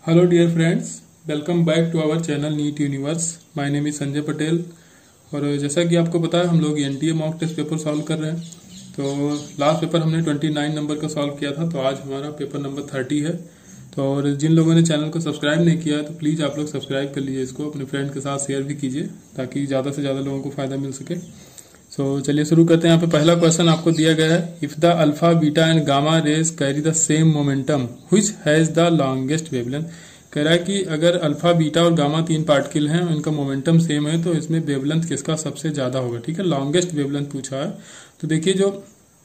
Hello dear friends, welcome back to our channel NEET universe. My name is Sanjay Patel. और जैसा कि आपको पता है, हम लोग NTA mock test paper solve कर रहे हैं। तो लास्ट पेपर हमने 29 नंबर का सॉल्व किया था, तो आज हमारा पेपर नंबर 30 है। तो और जिन लोगों ने चैनल को सब्सक्राइब नहीं किया है तो प्लीज़ आप लोग सब्सक्राइब कर लीजिए, इसको अपने फ्रेंड के साथ शेयर भी कीजिए ताकि ज़्यादा से ज़्यादा लोगों को फायदा मिल सके। चलिए शुरू करते हैं। यहाँ पे पहला क्वेश्चन आपको दिया गया है, if the alpha beta and gamma rays carry the same momentum which has the longest wavelength. कह रहा है कि अगर अल्फा बीटा और गामा तीन पार्टिकल हैं, इनका मोमेंटम सेम है, तो इसमें वेवलेंथ किसका सबसे ज्यादा होगा। ठीक है, लॉन्गेस्ट वेवलेंथ पूछा है। तो देखिए, जो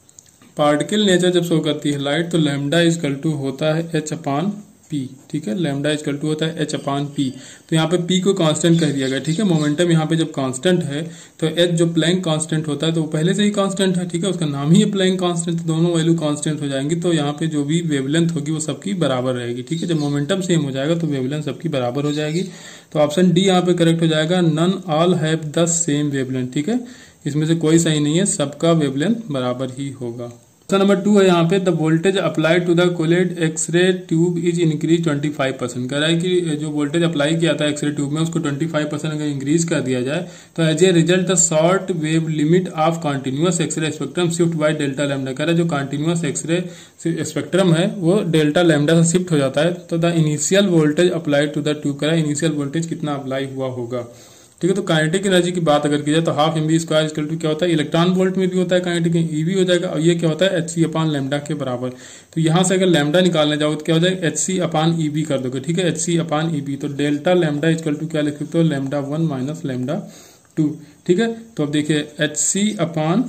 पार्टिकल नेचर जब शो करती है लाइट, तो लैम्डा इजकल टू होता है एच अपान पी। ठीक है, लैम्डा इजकल टू होता है एच अपान पी। तो यहाँ पे पी को कांस्टेंट कह दिया गया। ठीक है, मोमेंटम यहाँ पे जब कांस्टेंट है तो एच जो प्लैंक कांस्टेंट होता है तो वो पहले से ही कांस्टेंट है। ठीक है, उसका नाम ही है प्लैंक कांस्टेंट, तो दोनों वैल्यू कांस्टेंट हो जाएंगी। तो यहाँ पे जो भी वेवलेंथ होगी वो सबकी बराबर रहेगी। ठीक है, जब मोमेंटम सेम हो जाएगा तो वेवलेंथ सबकी बराबर हो जाएगी। तो ऑप्शन डी यहाँ पे करेक्ट हो जाएगा, none all have the same wavelength. ठीक है, इसमें से कोई सही नहीं है, सबका वेवलेंथ बराबर ही होगा। क्वेश्चन नंबर 2 है यहाँ पे, the voltage applied to the Coolidge X ray tube is increase 25%। कह रहा है कि जो वोल्टेज अप्लाई किया था एक्सरे ट्यूब में उसको 25% अगर इंक्रीज कर दिया जाए तो as a result the short wave limit of continuous X ray spectrum shift by delta lambda. कह रहा है जो कंटिन्यूअस एक्सरे स्पेक्ट्रम है वो डेल्टा लैम्डा से शिफ्ट हो जाता है। तो the initial voltage applied to the tube, कह रहा है इनिशियल वोल्टेज कितना अप्लाई हुआ होगा। ठीक है, तो काइनेटिक एनर्जी की बात अगर की जाए तो half M B square equal to क्या होता है, इलेक्ट्रॉन वोल्ट में भी होता है, काइनेटिक ई भी हो जाएगा। और ये क्या होता है, एच सी अपान लैम्डा के बराबर। तो यहां से अगर लैम्डा निकालने जाओ तो क्या हो जाएगा, H C upon E B कर दोगे। ठीक है, H C upon E B, तो डेल्टा लैम्डा इक्वल टू क्या लिख सकते हो, लैम्डा 1 माइनस लैम्डा 2। ठीक है, तो अब देखिए एच सी अपान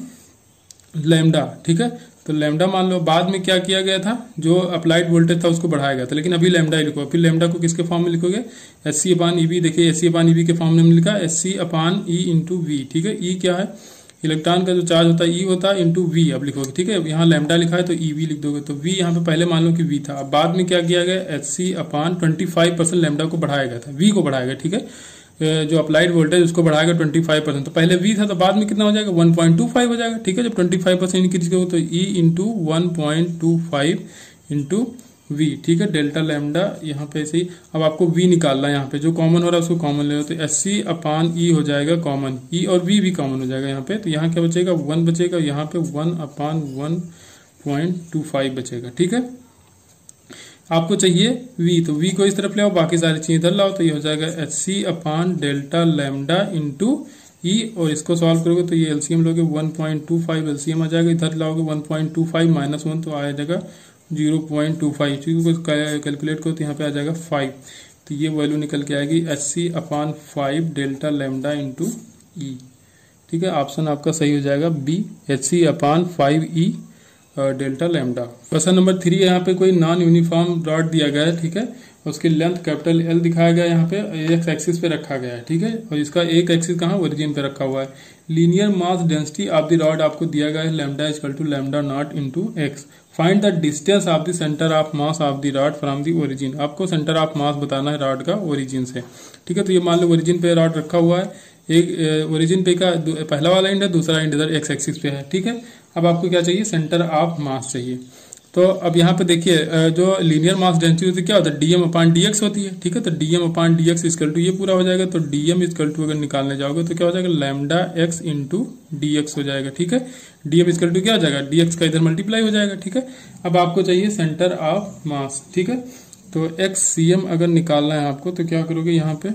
लैम्डा। ठीक है, तो लैम्डा मान लो बाद में क्या किया गया था, जो अप्लाइड वोल्टेज था उसको बढ़ाया गया था, लेकिन अभी लैम्डा ही लिखो। फिर लैम्डा को किसके फॉर्म में लिखोगे, H C upon E B. देखिए H C upon E B के फॉर्म में लिखा H C upon E into V. ठीक है, ई क्या है, इलेक्ट्रॉन का जो चार्ज होता है ई होता है इंटू वी अब लिखोगे। ठीक है, यहाँ लैम्डा लिखा है तो ई वी लिख दोगे। तो वी यहाँ पे पहले मान लो कि वी था, अब बाद में क्या किया गया, एच सी अपान 25% लैम्डा को बढ़ाया गया था, वी को बढ़ाया गया। ठीक है, जो अप्लाइड वोल्टेज उसको बढ़ाएगा 25%। तो पहले वी था तो बाद में कितना हो जाएगा, 1.25 हो जाएगा। ठीक है, जब 25% इंक्रीज करो तो ई इंटू 1.25 इंटू वी। ठीक है, डेल्टा लैम्डा यहाँ पे ऐसे ही। अब आपको वी निकालना है, यहाँ पे जो कॉमन हो रहा है उसको कॉमन ले लो, तो एस सी अपान ई हो जाएगा कॉमन, ई और वी भी कॉमन हो जाएगा यहाँ पे। तो यहाँ क्या बचेगा, 1 बचेगा, यहाँ पे 1 अपान 1.25 बचेगा। ठीक है, आपको चाहिए v, तो v को इस तरफ ले आओ, बाकी सारी चीजें इधर लाओ, तो ये हो जाएगा H C upon delta lambda into E. और इसको सॉल्व करोगे तो ये एलसीएम लोगे 1.25 एलसीएम आ जाएगा, इधर लाओगे 1.25 माइनस 1 तो आ जाएगा 0.25। चीज़ को कैलकुलेट करो तो यहाँ पे आ जाएगा 5। तो ये वैल्यू निकल के आएगी H C upon 5 delta lambda into E. ठीक है, ऑप्शन आपका सही हो जाएगा B, H C upon 5 delta lambda. Question number 3 है, यहाँ पे कोई नॉन यूनिफॉर्म रॉड दिया गया है। ठीक है, उसकी लेंथ कैपिटल एल दिखाया गया है, यहाँ पे एक्स एक्सिस पे रखा गया है। ठीक है, और इसका एक एक्सिस कहाँ, ओरिजिन पे रखा हुआ है। Linear mass density of the rod आपको दिया गया है, lambda equal to lambda not into X. Find the distance of the centre of mass of the rod from the origin. आपको सेंटर ऑफ मास बताना है रॉड का origin से। ठीक है, तो ये मान लो ओरिजिन पे रॉड रखा हुआ है, एक ओरिजिन पे का पहला वाला एंड है, दूसरा एंड इधर एक्स एक्सिस पे है। ठीक है, अब आपको क्या चाहिए, सेंटर ऑफ मास चाहिए। तो अब यहाँ पे देखिए जो लीनियर मास डेंसिटी होती है क्या होता है, डीएम अपान डीएक्स होती है। ठीक है, तो DM upon DX equal to ये पूरा हो जाएगा। तो डीएम इक्वल टू अगर निकालने जाओगे तो क्या हो जाएगा, लैम्डा एक्स इंटू डीएक्स हो जाएगा। ठीक है, डीएम इक्वल टू क्या हो जाएगा, डीएक्स का इधर मल्टीप्लाई हो जाएगा। ठीक है, अब आपको चाहिए सेंटर ऑफ मास। ठीक है, तो एक्स सी एम अगर निकालना है आपको तो क्या करोगे, यहाँ पे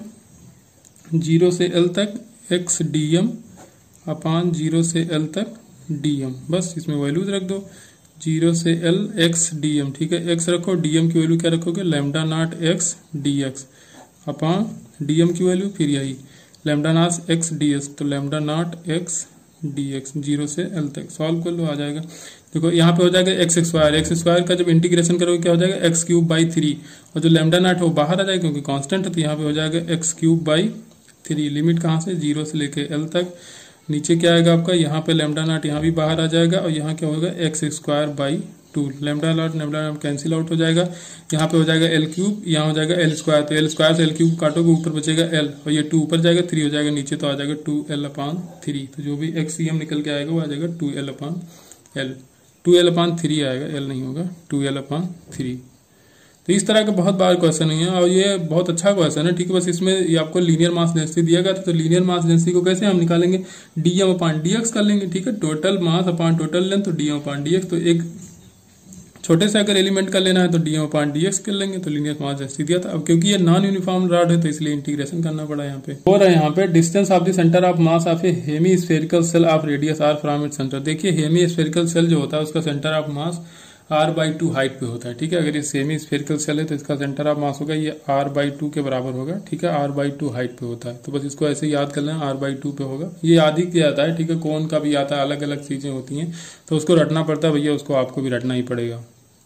0 से एल तक एक्स डी एम अपान 0 से एल तक डीएम, बस इसमें वैल्यूज रख दो, 0 से एल एक्स डीएम। ठीक है, एक्स रखो, डीएम की वैल्यू क्या रखोगे, lambda not X DX upon DM की वैल्यू फिर यही लैम्डा नॉट एक्स डीएक्स, तो लैम्डा नॉट एक्स डीएक्स 0 से एल तक सॉल्व कर लो, आ जाएगा। देखो यहाँ पे हो जाएगा एक्स स्क्वायर का जब इंटीग्रेशन करोगे क्या हो जाएगा, एक्स क्यूब बाई 3, और जो लैम्डा नॉट है वो बाहर आ जाएगा क्योंकि कांस्टेंट है, तो यहाँ पे हो जाएगा एक्स क्यूब बाई 3। लिमिट कहाँ से, 0 से लेके एल तक। नीचे क्या आएगा आपका, यहाँ पे लैम्डा नॉट यहाँ भी बाहर आ जाएगा, और यहाँ क्या होगा, X square by 2। Lambda not cancel out हो जाएगा, यहाँ पे हो जाएगा एल क्यूब, यहाँ हो जाएगा एल स्क्वायर, तो एल स्क्वायर से एल क्यूब काटोगे ऊपर बचेगा एल, और ये 2 ऊपर जाएगा, 3 हो जाएगा नीचे, तो आ जाएगा 2l अपान 3। तो जो भी एक्स सी एम निकल के आएगा वो आ जाएगा 2l अपान एल, 2l अपान 3 आएगा, एल नहीं होगा, 2l अपान 3। तो इस तरह के बहुत बार क्वेश्चन है और ये बहुत अच्छा क्वेश्चन है, ठीक है। बस इसमें ये आपको लीनियर मास डेंसिटी दिया गया था, तो लीनियर मास डेंसिटी को कैसे हम निकालेंगे, डीएम अपॉन डीएक्स कर लेंगे, ठीक है। Total mass upon total length, तो डीएम अपॉन डीएक्स, तो एक छोटे से अगर एलिमेंट का लेना है तो डीएम अपॉन डीएक्स कर लेंगे, तो लीनियर मास डेंसिटी दिया था। अब क्योंकि ये नॉन यूनिफॉर्म रॉड है तो इसलिए इंटीग्रेशन करना पड़ा यहाँ पे। और यहाँ पे distance of the centre of mass of a hemispherical shell of radius R from its centre. देखिए हेमी स्फेरिकल सेल जो होता है उसका centre of mass r/2 height पे होता है, ठीक है। अगर ये सेमी स्फेरिकल सेल है तो इसका सेंटर ऑफ मास होगा ये r/2 के बराबर होगा, ठीक है। r/2 हाइट पे होता है, तो बस इसको ऐसे याद कर लेना, r/2 पे होगा। ये याद ही किया जाता है, ठीक है। कौन का भी आता है, अलग अलग चीजें होती हैं तो उसको रटना पड़ता है भैया, उसको आपको भी रटना ही पड़ेगा।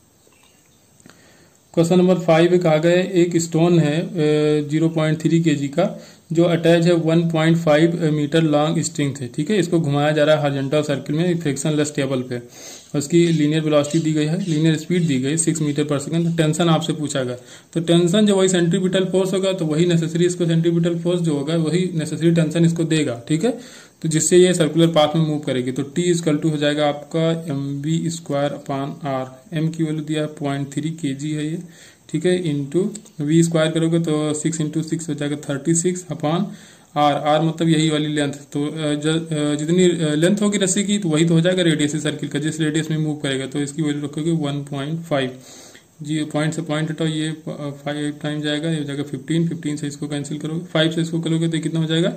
क्वेश्चन नंबर 5 कहा गया एक स्टोन है 0.3 kg का जो अटैच है 1.5 मीटर लॉन्ग स्ट्रिंग थे, ठीक है। इसको घुमाया जा रहा है हॉरिजॉन्टल सर्किल में फ्रिक्शनलेस टेबल पे। उसकी लीनियर वेलोसिटी दी गई है, लीनियर स्पीड दी गई 6 मीटर पर सेकंड। टेंशन आपसे पूछा गया, तो टेंशन जो वही सेंट्रीपिटल फोर्स होगा तो वही नेसेसरी इसको सेंट्रीपिटल फोर्स जो होगा वही नेसेसरी टेंशन इसको देगा, ठीक है। तो जिससे ये सर्कुलर पाथ में मूव करेगी, तो T = हो जाएगा आपका mv²/r। m की वैल्यू दिया है 0.3 kg है ये, ठीक है, इंटू v² करोगे तो 6 × 6 हो जाएगा 36/r। r मतलब यही वाली लेंथ, तो जितनी लेंथ होगी रस्सी की तो वही तो हो जाएगा रेडियस सर्किल का, जिस रेडियस में मूव करेगा। तो इसकी वैल्यू रखोगे 1.5 जी, पॉइंट से पॉइंट हटाओ, ये 5 टाइम जाएगा, ये हो जाएगा 15 से इसको कैंसिल करोगे, 5 से इसको करोगे तो कितना हो जाएगा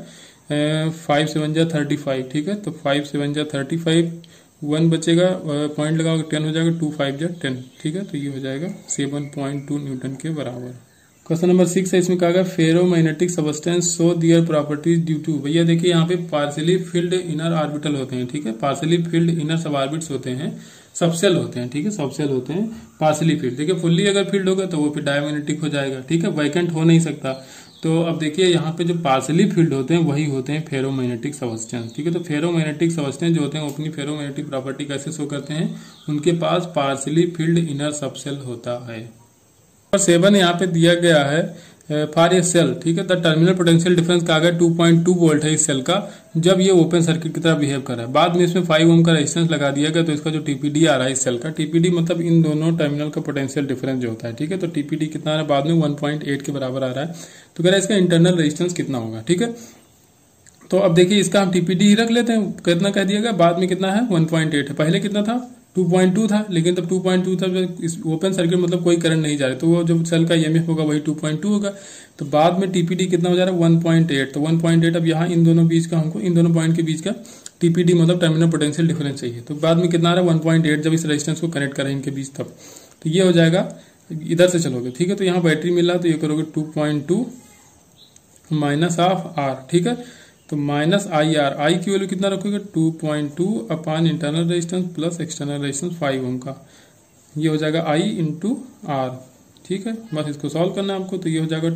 5 × 7 = 35, ठीक है। तो 5 × 7 = 35, 1 बचेगा, पॉइंट लगाओगे 10 हो जाएगा, 2 × 5 = 10, ठीक है। तो ये हो जाएगा 7.2 न्यूटन के बराबर। क्वेश्चन नंबर 6 है, इसमें कहा गया ferromagnetic substance show their properties due to. भैया देखिए यहाँ पे पार्शियली फिल्ड इनर ऑर्बिटल होते हैं, ठीक है। Partially filled inner sub orbits होते हैं, सबसेल होते हैं, ठीक है, सबसेल होते हैं पार्शियली फील्ड। देखिए फुल्ली अगर फील्ड होगा तो वो फिर डायमैग्नेटिक हो जाएगा, ठीक है, वैकेंट हो नहीं सकता। तो अब देखिए यहाँ पे जो पार्शियली फील्ड होते हैं वही होते हैं फेरोमैग्नेटिक सबस्टेंस, ठीक है। तो फेरोमैग्नेटिक सबस्टेंस जो होते हैं वो अपनी फेरोमैग्नेटिक प्रॉपर्टी कैसे शो करते हैं, उनके पास पार्शियली फील्ड इनर सबसेल होता है। और 7 यहाँ पे दिया गया है फॉर ए सेल, ठीक है। द टर्मिनल पोटेंशियल डिफरेंस कहा गया 2.2 वोल्ट है इस सेल का, जब ये ओपन सर्किट की तरह बिहेव कर रहा है। बाद में इसमें 5 ओम का रेजिस्टेंस लगा दिया गया, तो इसका जो टीपीडी आ रहा है इस सेल का, टीपीडी मतलब इन दोनों टर्मिनल का पोटेंशियल डिफरेंस जो होता है, ठीक है। तो टीपीडी कितना आ रहा है बाद में 1.8 के बराबर आ रहा है। तो कह रहा है इसका इंटरनल रेजिस्टेंस कितना होगा, ठीक है। तो अब देखिए इसका हम टीपीडी ही रख लेते हैं, कितना कह दिया गया, बाद में कितना है 1.8 है, पहले कितना था 2.2 था, लेकिन तब 2.2 था इस ओपन सर्किट मतलब कोई करंट नहीं जा रहा, तो वो जो सेल का ईएमएफ होगा वही 2.2 होगा। तो बाद में टीपीडी कितना हो जा रहा है 1.8, तो 1.8 अब यहाँ इन दोनों बीच का हमको इन दोनों पॉइंट के बीच का टीपीडी मतलब टर्मिनल पोटेंशियल डिफरेंस चाहिए। तो बाद में कितना आ रहा है 1.8 जब इस रेजिस्टेंस को कनेक्ट करें इनके बीच तब, तो ये हो जाएगा, इधर से चलोगे, ठीक है। तो यहाँ बैटरी मिल रहा है तो ये करोगे 2.2 माइनस ऑफ आर, ठीक है। तो माइनस IR, आई की वैल्यू कितना रखोगे 2.2 upon internal resistance plus external resistance 5 ohm का, ये हो जाएगा I × R, ठीक है। बस इसको सॉल्व करना है आपको, तो ये हो जाएगा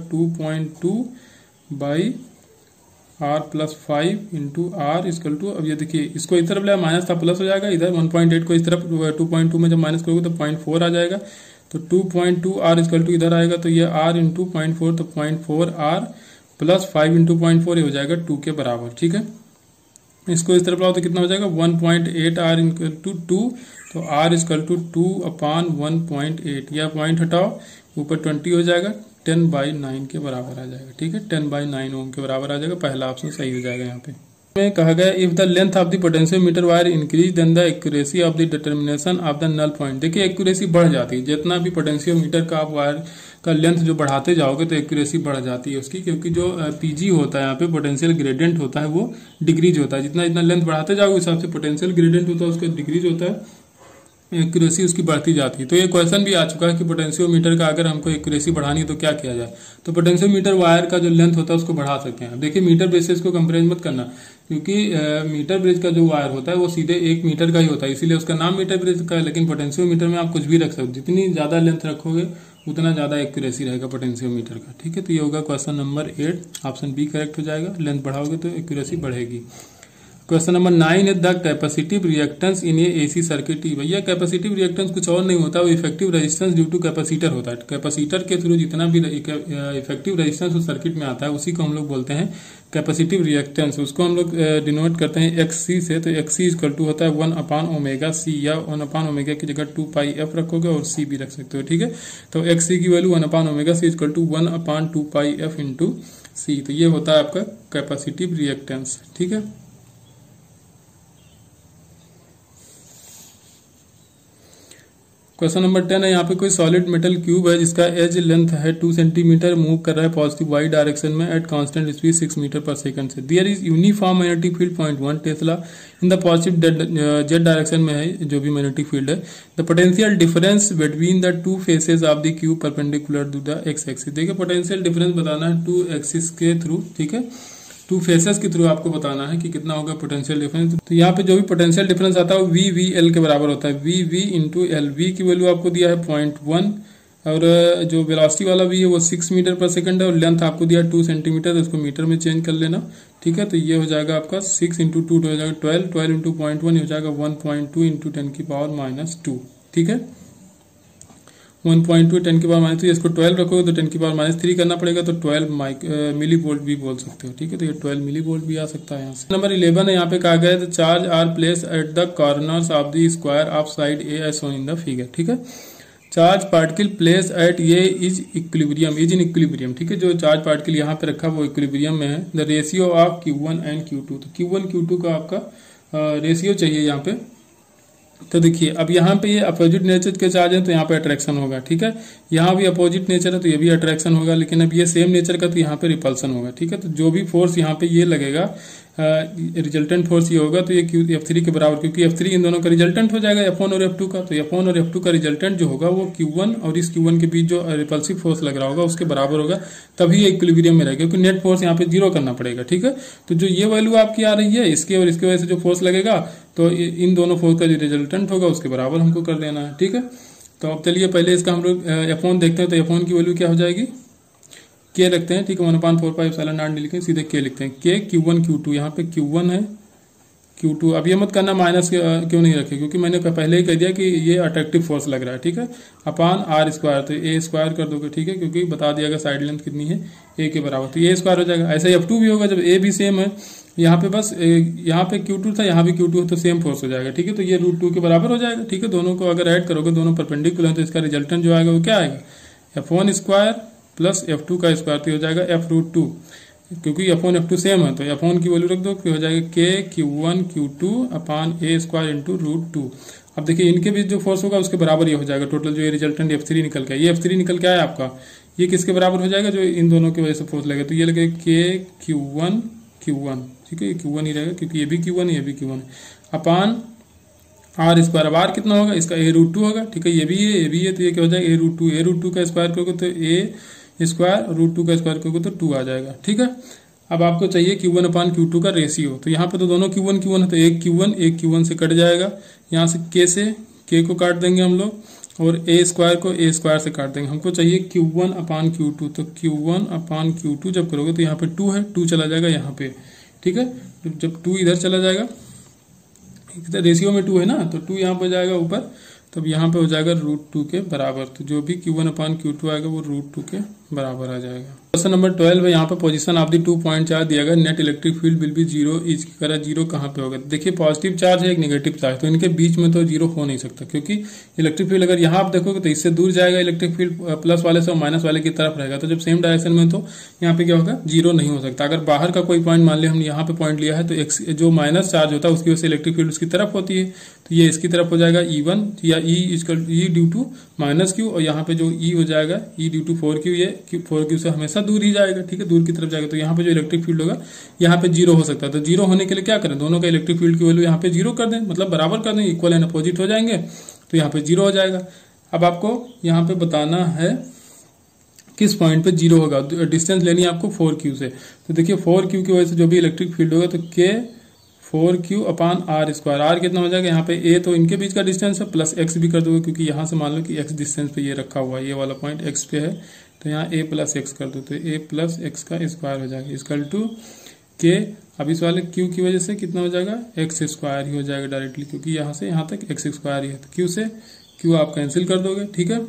2.2/R + 5 × R = अब ये देखिए इसको इस तरफ ले माइनस था प्लस हो जाएगा, इधर 1.8 को इस तरफ 2.2 में जब माइनस करोगे तो 0.4 आ जाएगा। तो 2.2R = इधर आएगा, तो ये R × 0.4, तो 0.4R + 5 × 0.4 हो जाएगा 2 के बराबर, ठीक है। इसको इस तरफ लाओ तो कितना हो जाएगा 1.8R × 2, तो R = 2/1.8, या पॉइंट हटाओ ऊपर 20 हो जाएगा, 10/9 के बराबर आ जाएगा, ठीक है। 10/9 ओम के बराबर आ जाएगा, पहला ऑप्शन सही हो जाएगा। यहाँ पे में कहा गया if the length of the potentiometer wire increase then the accuracy of the determination of the null point. देखिए एक्यूरेसी बढ़ जाती है, जितना भी पोटेंशियोमीटर का आप वायर का लेंथ जो बढ़ाते जाओगे तो एक्यूरेसी बढ़ जाती है उसकी, क्योंकि जो पीजी होता है यहाँ पे पोटेंशियल ग्रेडियंट होता है वो डिक्रीज होता है, जितना जितना लेंथ बढ़ाते जाओगे उस हिसाब से पोटेंशियल ग्रेडियंट होता है उसका डिक्रीज होता है, एक्यूरेसी उसकी बढ़ती जाती है। तो ये क्वेश्चन भी आ चुका है कि पोटेंशियोमीटर का अगर हमको एक्यूरेसी बढ़ानी है तो क्या किया जाए, तो पोटेंशियोमीटर वायर का जो लेंथ होता है उसको बढ़ा सकते हैं। देखिए मीटर ब्रिज से इसको कंपेयर मत करना, क्योंकि मीटर ब्रिज का जो वायर होता है वो सीधे 1 मीटर का ही होता है, इसीलिए उसका नाम मीटर ब्रिज का है। लेकिन पोटेंशियोमीटर में आप कुछ भी रख सकते हो, जितनी ज्यादा लेंथ रखोगे उतना ज्यादा एक्यूरेसी रहेगा पोटेंशियोमीटर का, ठीक है। तो ये होगा question number 8, option B correct हो जाएगा। लेंथ बढ़ाओगे तो एक्यूरेसी बढ़ेगी। Question number 9 is the capacitive reactance in a AC circuit. भैया कैपेसिटिव रिएक्टेंस कुछ और नहीं होता, वो effective resistance due to capacitor होता है। कैपेसिटर के थ्रू जितना भी इफेक्टिव रेजिस्टेंस उस सर्किट में आता है उसी को हम लोग बोलते हैं कैपेसिटिव रिएक्टेंस। उसको हम लोग डिनोट करते हैं XC से। तो XC इक्वल टू होता है 1/ωc, या 1/ω की जगह 2πf रखोगे और C भी रख सकते हो, ठीक है। तो XC की value 1/ωc equal to 1/2πf into C। तो ये होता है आपका कैपेसिटिव रिएक्टेंस, ठीक है। क्वेश्चन नंबर 10 है, यहाँ पे कोई सॉलिड मेटल क्यूब है जिसका एज लेंथ है 2 सेंटीमीटर, मूव कर रहा है पॉजिटिव वाई डायरेक्शन में एट कांस्टेंट स्पीड 6 मीटर पर सेकंड से। There is uniform magnetic field 0.1 tesla in the positive Z direction में है जो भी मैग्नेटिक फील्ड है। The potential difference between the two faces of the cube perpendicular to the X axis. देखिए potential difference बताना है to axis के through, ठीक है, टू फेसेस के थ्रू आपको बताना है कि कितना होगा पोटेंशियल डिफरेंस। तो यहाँ पे जो भी पोटेंशियल डिफरेंस आता है वो VVL के बराबर होता है, VV इंटू एल। V की वैल्यू आपको दिया है 0.1 और जो वेलोसिटी वाला V है वो 6 मीटर पर सेकंड है और लेंथ आपको दिया है 2 सेंटीमीटर, तो उसको मीटर में चेंज कर लेना, ठीक है। तो ये हो जाएगा आपका 6 इंटू 2 हो जाएगा 12, 12 इंटू 0.1 हो जाएगा 1.2 इंटू 10⁻², ठीक है। 1.2 10⁻², इसको 12 रखोगे तो 10⁻³ करना पड़ेगा, तो 12 मिली वोल्ट भी बोल सकते हो, ठीक है। तो ये 12 मिली वोल्ट भी आ सकता है यहाँ से। नंबर 11 है, यहाँ पे कहा गया है the charge are place at the corners of the square of side A as shown in the figure, ठीक है। Charge particle place at A is equilibrium, is in equilibrium, ठीक है। जो चार्ज पार्टिकल यहाँ पे रखा वो इक्विलिब्रियम में है। The ratio of Q1 and Q2, तो Q1 Q2 का आपका रेशियो चाहिए यहाँ पे। तो देखिए अब यहाँ पे ये अपोजिट नेचर के चार्ज है तो यहाँ पे अट्रैक्शन होगा, ठीक है। यहाँ भी अपोजिट नेचर है तो ये भी अट्रैक्शन होगा, लेकिन अब ये सेम नेचर का तो यहाँ पे रिपल्सन होगा, ठीक है। तो जो भी फोर्स यहाँ पे ये लगेगा रिजल्टेंट फोर्स ये होगा तो ये F3 के बराबर, क्योंकि F3 इन दोनों का रिजल्टेंट हो जाएगा F1 और F2 का। तो F1 और F2 का रिजल्टेंट जो होगा वो Q1 और इस Q1 के बीच जो रिपल्सिव फोर्स लग रहा होगा उसके बराबर होगा, तभी ये इक्विलिब्रियम में रहेगा, क्योंकि नेट फोर्स यहाँ पे 0 करना पड़ेगा, ठीक है। तो जो ये वैल्यू आपकी आ रही है इसके और इसकी वजह से जो फोर्स लगेगा तो इन दोनों फोर्स का जो रिजल्टेंट होगा उसके बराबर हमको कर देना है, ठीक है। तो अब चलिए पहले इसका हम लोग F1 देखते हैं। तो F1 की वैल्यू क्या हो जाएगी, K रखते हैं, ठीक है। 1/4πε0 नहीं लिखें, सीधे K लिखते हैं। K Q1 Q2, यहाँ पे Q1 है Q2। अब ये मत करना माइनस क्यों नहीं रखे, क्योंकि मैंने पहले ही कह दिया कि ये अट्रैक्टिव फोर्स लग रहा है, ठीक है। अपान R², तो A स्क्वायर कर दोगे, ठीक है, क्योंकि बता दिया गया साइड लेंथ कितनी है A के बराबर, तो A स्क्वायर हो जाएगा। ऐसा ही F2 भी होगा, जब A भी सेम है, यहाँ पे बस यहाँ पे Q2 था, यहाँ भी Q2 है, तो सेम फोर्स हो जाएगा, ठीक है। तो ये √2 के बराबर हो जाएगा, ठीक है। दोनों को अगर ऐड करोगे, दोनों परपेंडिकुलर है, तो इसका रिजल्टेंट जो आएगा वो क्या आएगा, F1² प्लस F2 का स्क्वायर, तो हो जाएगा F√2, क्योंकि F1 F2 सेम है। तो F1 की वैल्यू रख दो, हो जाएगा K Q1 Q2 अपान A² इंटू √2। अब देखिए इनके बीच जो फोर्स होगा उसके बराबर ये हो जाएगा टोटल, जो ये रिजल्टेंट F3 निकल के आया, ये F3 निकल के आया आपका, ये किसके बराबर हो जाएगा, जो इन दोनों की वजह से फोर्स लगेगा। तो ये लगेगा K Q1 Q1, ठीक है, ये Q1 ही रहेगा क्योंकि ये भी Q1 है, ये भी Q1 है, अपान R²। अब R कितना होगा, इसका A√2 होगा, ठीक है। ये भी है, तो ये क्या हो जाएगा A√2 का स्क्वायर करोगे तो A स्क्वायर, √2 का स्क्वायर करोगे तो 2 आ जाएगा, ठीक है। अब आपको चाहिए Q1 अपान Q2 का रेशियो। तो यहाँ पे तो दोनों Q1 है, तो एक Q1 से कट जाएगा, यहाँ से K को काट देंगे हम लोग और A² को A² से काट देंगे। हमको चाहिए Q1 अपान Q2, तो Q1 अपान Q2 जब करोगे तो यहाँ पे 2 है, 2 चला जाएगा यहाँ पे, ठीक है। तो जब 2 इधर चला जाएगा, रेशियो में 2 है ना, तो 2 यहाँ पे जाएगा ऊपर, तब यहाँ पे हो जाएगा √2 के बराबर। तो जो भी Q1 अपान Q2 आएगा वो √2 के बराबर आ जाएगा। क्वेश्चन नंबर 12 है, यहाँ पे position of the 2 point charge दिया गया, net electric field will be 0, इसकी तरह 0 कहाँ पे होगा। देखिए पॉजिटिव चार्ज है, एक नेगेटिव चार्ज, तो इनके बीच में तो 0 हो नहीं सकता, क्योंकि इलेक्ट्रिक फील्ड अगर यहाँ आप देखोगे तो इससे दूर जाएगा इलेक्ट्रिक फील्ड, प्लस वाले से माइनस वाले की तरफ रहेगा। तो जब सेम डायरेक्शन में तो यहाँ पे क्या होगा, 0 नहीं हो सकता। अगर बाहर का कोई पॉइंट मान लिया हमने यहाँ पे पॉइंट लिया है, तो जो माइनस चार्ज होता है उसकी वजह से इलेक्ट्रिक फील्ड उसकी तरफ होती है, तो ये इसकी तरफ हो जाएगा E1 या E ड्यू टू -Q, और यहाँ पे जो E हो जाएगा E ड्यू टू 4Q, ये 4Q से हमेशा दूर ही जाएगा, ठीक है, दूर की तरफ जाएगा। तो यहाँ पे जो इलेक्ट्रिक फील्ड होगा यहाँ पे 0 हो सकता है। तो 0 होने के लिए क्या करें, दोनों का इलेक्ट्रिक फील्ड की वैल्यू यहाँ पे 0 कर दें, मतलब बराबर कर दें, इक्वल एंड अपोजिट हो जाएंगे, तो यहाँ पे 0 हो जाएगा। अब आपको यहाँ पे बताना है किस पॉइंट पे 0 होगा, डिस्टेंस लेनी है आपको 4Q से। तो देखिए 4Q की वजह से जो भी इलेक्ट्रिक फील्ड होगा तो K 4Q अपान R², R कितना हो जाएगा, यहाँ पे A तो इनके बीच का डिस्टेंस है, प्लस X भी कर दोगे, क्योंकि यहाँ से मान लो कि X डिस्टेंस पे ये रखा हुआ है, ये वाला पॉइंट X पे है, तो यहाँ A प्लस X कर दो, तो A प्लस X का स्क्वायर हो जाएगा, इक्वल टू के, अब इस वाले क्यू की वजह से कितना हो जाएगा, एक्स स्क्वायर ही हो जाएगा डायरेक्टली, क्योंकि यहाँ से यहाँ तक एक्स स्क्वायर ही है, तो क्यू से क्यू आप कैंसिल कर दोगे। ठीक है,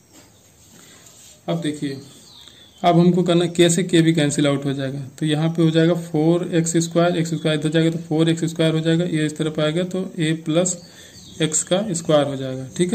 अब देखिए, अब हमको करना के से के भी कैंसिल आउट हो जाएगा, तो यहाँ पे हो जाएगा 4x स्क्वायर, एक्स स्क्वायर इधर जाएगा तो 4x स्क्वायर हो जाएगा, ये इस तरफ आएगा तो a प्लस एक्स का स्क्वायर हो जाएगा। ठीक है,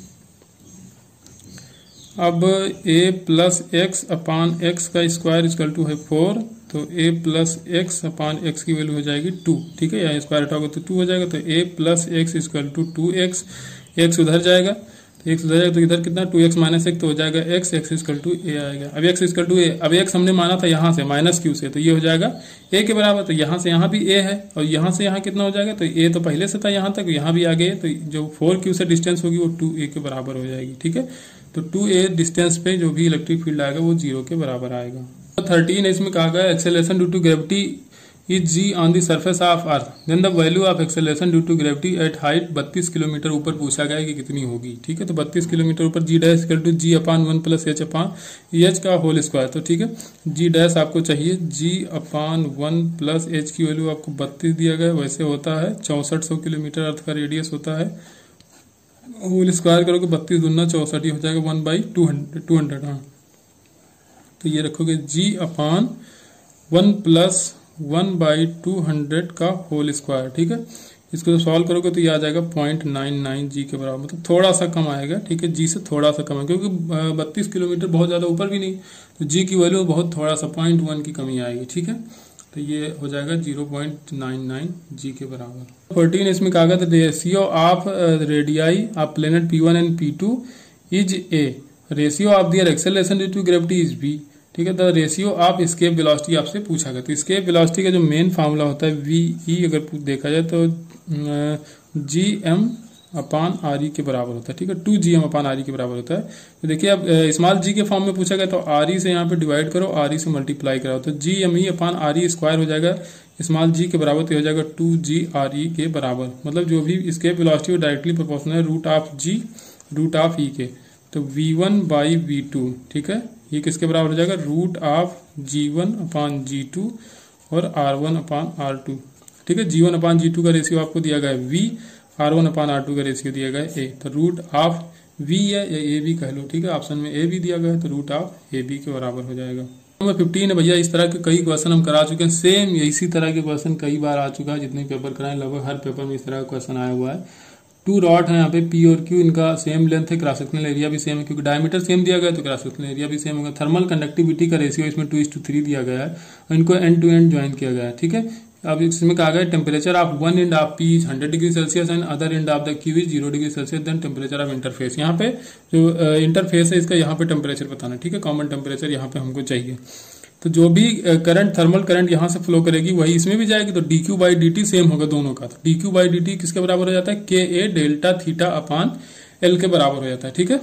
अब a plus X upon X का स्क्वायर इक्वल टू है 4, तो a plus X upon X की वैल्यू हो जाएगी 2। ठीक है, यहाँ स्क्वायर हटाओगे तो 2 हो जाएगा, तो a plus X equal to 2x, X उधर जाएगा तो एक्स उधर जाएगा तो इधर कितना 2x माइनस 1 तो हो जाएगा x, x equal to a आएगा। अब x इक्वल टू a, अब x हमने माना था यहाँ से माइनस q से, तो ये हो जाएगा a के बराबर, तो यहाँ से यहाँ भी a है और यहाँ से यहाँ कितना हो जाएगा, तो a तो पहले से था यहाँ तक, यहाँ भी आ गए, तो जो 4q से डिस्टेंस होगी वो 2a के बराबर हो जाएगी। ठीक है, तो 2a डिस्टेंस पे जो भी इलेक्ट्रिक फील्ड आएगा वो 0 के बराबर आएगा। 13 इसमें कहा गया acceleration due to gravity is g on the surface of earth, then the value of acceleration due to gravity at height 32 kilometre ऊपर पूछा गया है कि कितनी होगी। ठीक है, तो 32 किलोमीटर ऊपर g dash equal to g upon 1 plus h upon h का होल स्क्वायर। तो ठीक है, g डैश आपको चाहिए g अपान 1 प्लस h की वैल्यू आपको 32 दिया गया, वैसे होता है 6400 किलोमीटर अर्थ का रेडियस होता है, होल स्क्वायर करोगे 32 दूना 64 ही हो जाएगा 1/200। हाँ, तो ये रखोगे g अपान 1 प्लस 1/200 का होल स्क्वायर। ठीक है, इसको जब सॉल्व करोगे तो ये आ जाएगा 0.99 जी के बराबर, मतलब थोड़ा सा कम आएगा। ठीक है, जी से थोड़ा सा कम है, क्योंकि 32 किलोमीटर बहुत ज्यादा ऊपर भी नहीं, तो जी की वैल्यू बहुत थोड़ा सा 0.1 की कमी आएगी। ठीक है, तो ये हो जाएगा 0.99 जी के बराबर। 14 इसमें कहा गया ratio of radii of planet P1 and P2 is A, ratio of their acceleration due to gravity is B. ठीक है, the ratio of escape velocity आपसे पूछा गया, तो स्केप वेलोसिटी का जो मेन फार्मूला होता है वी, अगर देखा जाए तो gm अपान RE के बराबर होता है। ठीक है, 2gm अपान RE के बराबर होता है। तो देखिए, अब स्मॉल g के फॉर्म में पूछा गया, तो RE से यहाँ पे डिवाइड करो, RE से मल्टीप्लाई कराओ, तो gme अपान RE स्क्वायर हो जाएगा, स्मॉल g के बराबर तो हो जाएगा 2g RE के बराबर, मतलब जो भी स्केप वेलोसिटी वो डायरेक्टली प्रोपोर्शनल है root of g root of e के, तो v1 बाई v2। ठीक है, ये किसके बराबर हो जाएगा, root of g1 upon g2 और r1 अपान r2। ठीक है, g1 अपान g2 का रेशियो आपको दिया गया है v, r1 अपान r2 का रेशियो दिया गया है a, तो रूट ऑफ v है या a भी कह लो। ठीक है, ऑप्शन में a भी दिया गया है, तो रूट ऑफ a b के बराबर हो जाएगा। नंबर 15 है भैया, इस तरह के कई क्वेश्चन हम करा चुके हैं, सेम इसी तरह के क्वेश्चन कई बार आ चुका है, जितने पेपर कराए लगभग हर पेपर में इस तरह का क्वेश्चन आया हुआ है। 2 रॉड है यहाँ पे P और Q, इनका सेम लेंथ है, क्रॉस सेक्शनल एरिया भी सेम है, क्योंकि डायमीटर सेम दिया गया है तो क्रॉस सेक्शनल एरिया भी सेम होगा। थर्मल कंडक्टिविटी का रेशियो इसमें 2:3 दिया गया है और इनको एंड टू एंड ज्वाइन किया गया है। ठीक है, अब इसमें कहा गया temperature of one end of P is 100 degree Celsius and other end of the Q is 0 degree Celsius, then temperature of interface. यहाँ पे जो इंटरफेस है इसका यहाँ पे टेम्परेचर बताना। ठीक है, कॉमन टेम्परेचर यहाँ पे हमको चाहिए, तो जो भी करंट थर्मल करंट यहाँ से फ्लो करेगी वही इसमें भी जाएगी, तो dq बाई dt सेम होगा दोनों का, तो dq बाई dt किसके बराबर हो जाता है, K A delta theta upon L के बराबर हो जाता है। ठीक है,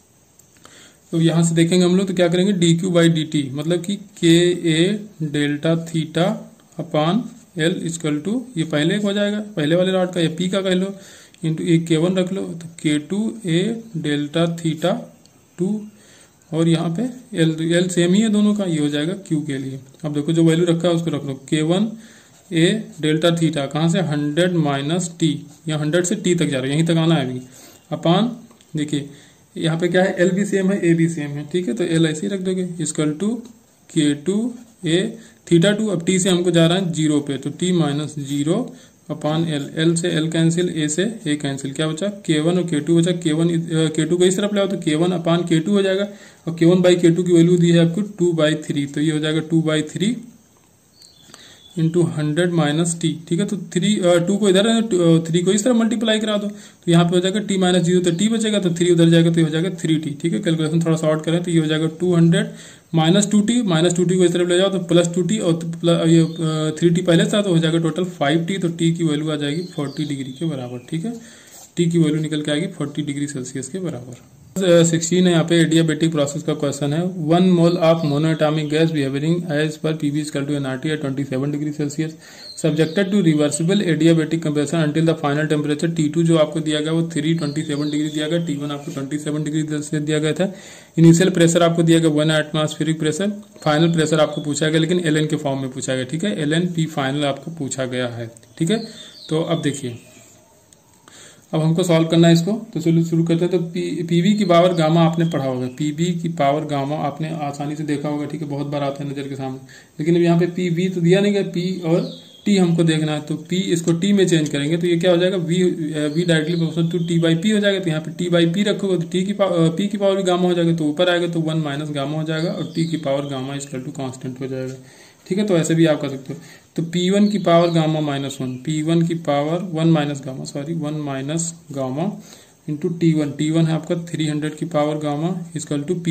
तो यहां से देखेंगे हम लोग तो क्या करेंगे, dq बाई dt मतलब कि K A delta theta upon L equal to, ये पहले हो जाएगा पहले वाले रॉड का, या p का कह लो, इंटू एक k1 रख लो, तो k2 ए डेल्टा थीटा 2 और यहाँ पे एल सेम ही है दोनों का, ये हो जाएगा Q के लिए। अब देखो जो वैल्यू रखा है उसको रख लो, K1 A डेल्टा थीटा कहाँ से 100 माइनस टी, यहाँ 100 से टी तक जा रहा है, यहीं तक आना है अभी, अपान देखिए यहाँ पे क्या है, एल भी सेम है, ए भी सेम है। ठीक है, तो एल ऐसे ही रख दोगे, equal to K2 A theta 2, अब टी से हमको जा रहा है 0 पे, तो T minus 0 upon L, L से एल कैंसिल, ए से ए कैंसिल, क्या बचा K1 और K2 बचा, K2 को इस तरफ लाओ तो K1 अपान K2 हो जाएगा, और K1 बाई K2 की वैल्यू दी है आपको 2/3, तो ये हो जाएगा 2/3 इंटू 100 माइनस टी। ठीक है, तो 2 को इधर 3 को इस तरफ मल्टीप्लाई करा दो, तो यहाँ पे हो जाएगा t माइनस 0, तो t बचेगा, तो 3 उधर जाएगा तो ये हो जाएगा 3t। ठीक है, कैलकुलेशन थोड़ा शॉर्ट करें तो ये हो जाएगा 200 माइनस 2t को इस तरफ ले जाओ तो प्लस 2t, और ये 3t पहले था तो हो जाएगा टोटल 5t, तो t की वैल्यू आ जाएगी 40 डिग्री के बराबर। ठीक है, t की वैल्यू निकल के आएगी 40 डिग्री सेल्सियस के बराबर। 16 है यहाँ पे एडियाबेटिक प्रोसेस का क्वेश्चन है। 1 mole of monoatomic gas behaviouring as per PV equal to NRT at 27 degree Celsius subjected to reversible adiabatic compression until the final temperature T2 जो आपको दिया गया वो 327 डिग्री दिया गया, T1 आपको 27 डिग्री सेल्सियस दिया गया था। इनिशियल प्रेशर आपको दिया गया 1 एटमॉस्फेरिक प्रेशर, फाइनल प्रेशर आपको पूछा गया लेकिन एलएन के फॉर्म में पूछा गया, ठीक है, एलएन पी फाइनल आपको पूछा गया है, ठीक है। तो अब देखिए, अब हमको सॉल्व करना है इसको, तो शुरू करते हैं। तो पीवी की पावर गामा आपने पढ़ा होगा, पीवी की पावर गामा आपने आसानी से देखा होगा, ठीक है, बहुत बार आता है नजर के सामने। लेकिन अब यहाँ पे पीवी तो दिया नहीं गया, पी और टी हमको देखना है, तो पी इसको टी में चेंज करेंगे तो ये क्या हो जाएगा, V directly proportional to T by P हो जाएगा। तो यहाँ पे टी बाई पी रखोगे तो पी की पावर भी गामा हो जाएगा, तो ऊपर आएगा तो 1 माइनस गामा हो जाएगा और टी की power gamma equal to constant हो जाएगा, ठीक है। तो ऐसे भी आप कर सकते हो। तो P1 की पावर गामा -1, P1 की power 1 minus gamma, sorry 1 minus gamma into T1 है आपका 300 की power gamma equal to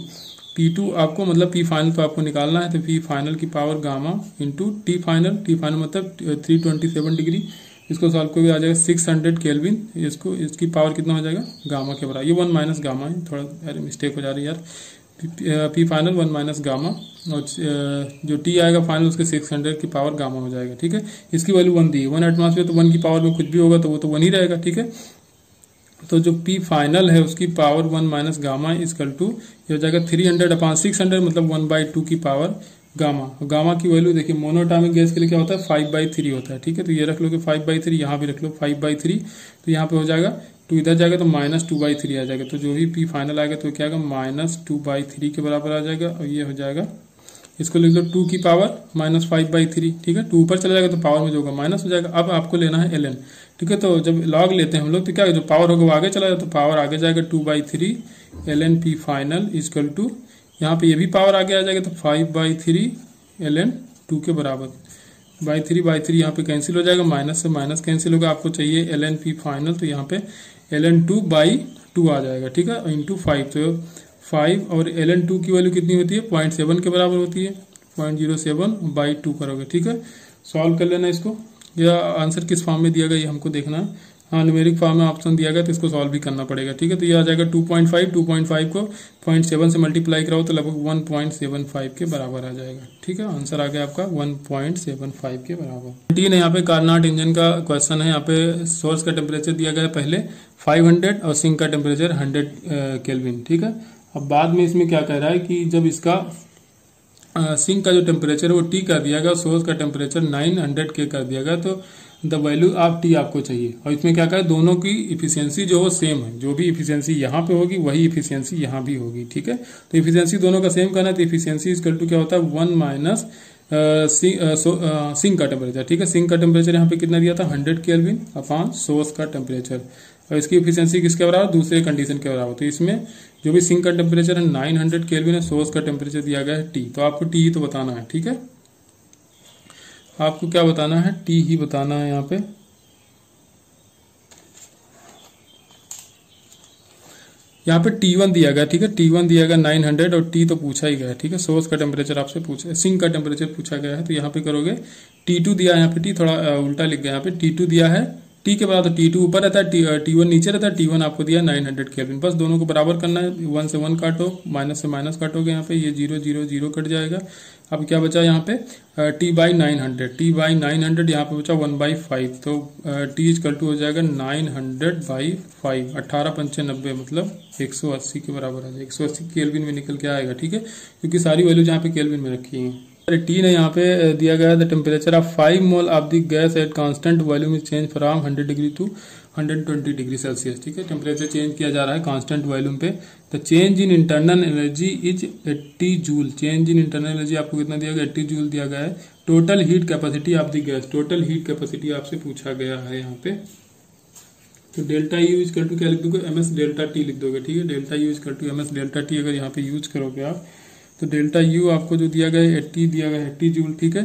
P2 आपको मतलब P फाइनल तो आपको निकालना है, तो P फाइनल की power gamma into T final मतलब 327 डिग्री, इसको सॉल्व करके आ जाएगा 600 केल्विन, इसकी पावर कितना हो जाएगा गामा के बराबर। ये 1 माइनस गामा है, थोड़ा यार मिस्टेक हो जा रही है यार, पी फाइनल 1 माइनस गामा और जो टी आएगा फाइनल उसके 600 की पावर गामा हो जाएगा, ठीक है। इसकी वैल्यू 1 दी है, 1 एटमॉस्फेयर, तो 1 की पावर में कुछ भी होगा तो वो तो 1 ही रहेगा, ठीक है। तो जो पी फाइनल है उसकी power 1 minus gamma equal to ये हो जाएगा 300/600 मतलब 1/2 की पावर गामा की वैल्यू देखिए मोनोएटॉमिक गैस के लिए क्या होता है 5/3 होता है, ठीक है। तो ये रख लो कि 5/3, यहाँ भी रख लो 5/3, तो यहाँ पे हो जाएगा 2 इधर जाएगा तो -2/3 आ जाएगा। तो जो भी पी फाइनल आएगा तो क्या आएगा -2/3 के बराबर आ जाएगा और ये हो जाएगा, इसको लिख लो 2 की पावर -5/3, ठीक है। 2 ऊपर चला जाएगा तो पावर में जो होगा माइनस हो जाएगा। अब आपको लेना है ln, ठीक है। तो जब लॉग लेते हैं हम लोग तो क्या जो पावर होगा वो आगे चला जाए, तो पावर आगे जाएगा 2/3 ln p final equal to, यहाँ पे ये भी पावर आगे आ जाएगा तो 5/3 ln 2 के बराबर, बाई 3 यहाँ पे कैंसिल हो जाएगा, माइनस से माइनस कैंसिल होगा। आपको चाहिए ln p फाइनल, तो यहाँ पे ln 2/2 आ जाएगा, ठीक है, इंटू 5, तो 5 और ln 2 की वैल्यू कितनी होती है 0.7 के बराबर होती है, 0.07/2 करोगे, ठीक है। सॉल्व कर लेना इसको, या आंसर किस फॉर्म में दिया गया ये हमको देखना है। हाँ, न्यूमेरिक फॉर्म में ऑप्शन दिया गया तो इसको सॉल्व भी करना पड़ेगा, ठीक है। तो ये आ जाएगा 2.5 को 0.7 से मल्टीप्लाई कराओ तो लगभग 1.75 के बराबर आ जाएगा, ठीक है। आंसर आ गया आपका 1.75 के बराबर। 3 है यहाँ पे कार्नाट इंजन का क्वेश्चन है। यहाँ पे सोर्स का टेम्परेचर दिया गया है पहले 500 और सिंक का टेम्परेचर 100 केल्विन, ठीक है। अब बाद में इसमें क्या कह रहा है कि जब इसका सिंक का जो टेम्परेचर है वो T कर दिया गया, सोर्स का टेम्परेचर 900 के कर दिया गया, तो द वैल्यू ऑफ T आपको चाहिए। और इसमें क्या कहा है दोनों की इफिशियंसी जो हो सेम है, जो भी इफिशियंसी यहाँ पे होगी वही इफिशियंसी यहाँ भी होगी, ठीक है। तो इफिशियंसी दोनों का सेम करना है, तो इफिशियंसी इक्वल टू क्या होता है 1 माइनस सिंक का टेम्परेचर, ठीक है। सिंक का टेम्परेचर यहाँ पे कितना दिया था 100 केल्विन अपॉन सोर्स का टेम्परेचर, और इसकी इफिशियंसी किसके बराबर दूसरे कंडीशन के बराबर। तो इसमें जो भी सिंक का टेम्परेचर है 900 केल्विन है, सोर्स का टेम्परेचर दिया गया है T, तो आपको T ही तो बताना है, ठीक है। आपको क्या बताना है T ही बताना है। यहाँ पे T1 दिया गया, ठीक है, T1 दिया गया 900 और T तो पूछा ही गया, ठीक है। सोर्स का टेम्परेचर आपसे पूछा, सिंक का टेम्परेचर पूछा गया है, तो यहाँ पे करोगे T2 दिया है, यहाँ पे T थोड़ा उल्टा लिख गया, यहाँ पे T2 दिया है T के बराबर, तो T2 ऊपर रहता है, T1 नीचे रहता है, T1 आपको दिया 900 केल्विन। बस दोनों को बराबर करना है, 1 से 1 काटो, माइनस से माइनस काटोगे, यहाँ पे ये 0 0 0 कट जाएगा। अब क्या बचा यहाँ पे T/900 यहाँ पे बचा 1/5, तो T इक्वल टू हो जाएगा 900/5, 18×5 मतलब 180 के बराबर आ जाएगा, 180 केल्विन में निकल के आएगा, ठीक है, क्योंकि सारी वैल्यू यहाँ पे केल्विन में रखी है। T ने यहाँ पे दिया गया है the temperature of 5 mole of the gas at constant volume is change from 100 degree to 120 degree Celsius, ठीक है। टेम्परेचर चेंज किया जा रहा है कांस्टेंट वॉल्यूम पे। The change in internal energy is 80 joule, change in internal energy आपको कितना दिया गया 80 जूल दिया गया है। Total heat capacity of the gas, total heat capacity आपसे पूछा गया है यहाँ पे। तो डेल्टा यू इज टू क्या लिख दोगे ms डेल्टा टी लिख दोगे, ठीक है। Delta U is to ms delta T अगर यहाँ पे यूज करोगे आप, तो डेल्टा यू आपको जो दिया गया है 80 दिया गया है 80 जूल, ठीक है।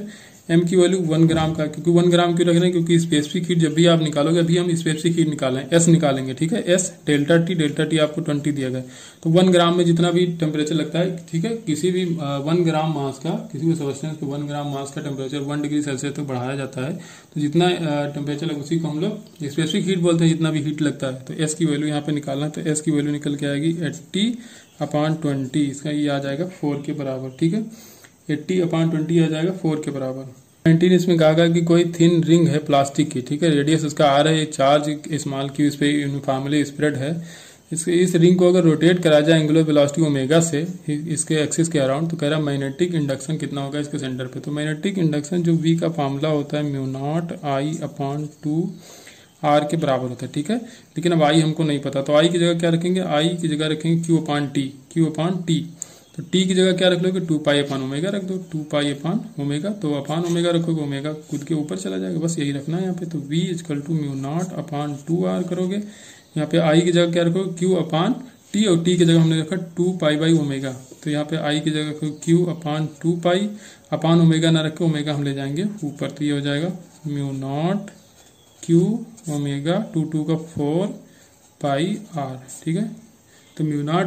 m की वैल्यू 1 ग्राम का, क्योंकि 1 ग्राम क्यों रख रहे हैं, क्योंकि स्पेसिफिक हीट जब भी आप निकालोगे, अभी हम स्पेसिफिक हीट निकालें s निकालेंगे, ठीक है। s डेल्टा टी आपको 20 दिया गया, तो 1 ग्राम में जितना भी टेम्परेचर लगता है, ठीक है, किसी भी 1 ग्राम मास का, किसी भी सब्सटेंस को 1 ग्राम मास का टेम्परेचर 1 डिग्री सेल्सियस तक बढ़ाया जाता है, तो जितना टेम्परेचर लगे उसी को हम लोग स्पेसिफिक हीट बोलते हैं, जितना भी हीट लगता है। तो s की वैल्यू यहाँ पे निकालना है, तो s की वैल्यू निकल के आएगी 80/20, इसका ये आ जाएगा 4 के बराबर, ठीक है। 80/20 आ जाएगा 4 के बराबर। 19 इसमें कहा गया कि कोई थिन रिंग है प्लास्टिक की, ठीक है, रेडियस उसका आर है, चार्ज स्मॉल क्यू इस पे यूनिफॉर्मली स्प्रेड है। इस रिंग को अगर रोटेट करा जाए एंगुलर वेलोसिटी ओमेगा से इसके एक्सिस के अराउंड, तो कह रहा है मैग्नेटिक इंडक्शन कितना होगा इसके सेंटर पे। तो मैग्नेटिक इंडक्शन जो वी का फॉर्मूला होता है μ0I/2 आर के बराबर होता है, ठीक है। लेकिन अब आई हमको नहीं पता, तो आई की जगह क्या रखेंगे, आई की जगह रखेंगे Q/T। तो टी की जगह क्या रख लोगे, 2π/ओमेगा रख दो, 2π/ओमेगा। तो अपान ओमेगा रखोगे, ओमेगा खुद के ऊपर चला जाएगा, बस यही रखना है यहाँ पे। तो v = μ0/2r करोगे, यहाँ पे i की जगह क्या रखोगे, Q/T, और t की जगह हमने रखा 2π/ओमेगा। तो यहाँ पे i की जगह रखोगे Q/2π, अपान ओमेगा ना रखे, ओमेगा हम ले जाएंगे ऊपर, तो ये हो जाएगा μ0Q/ओमेगा 2 का 4πr, ठीक है। तो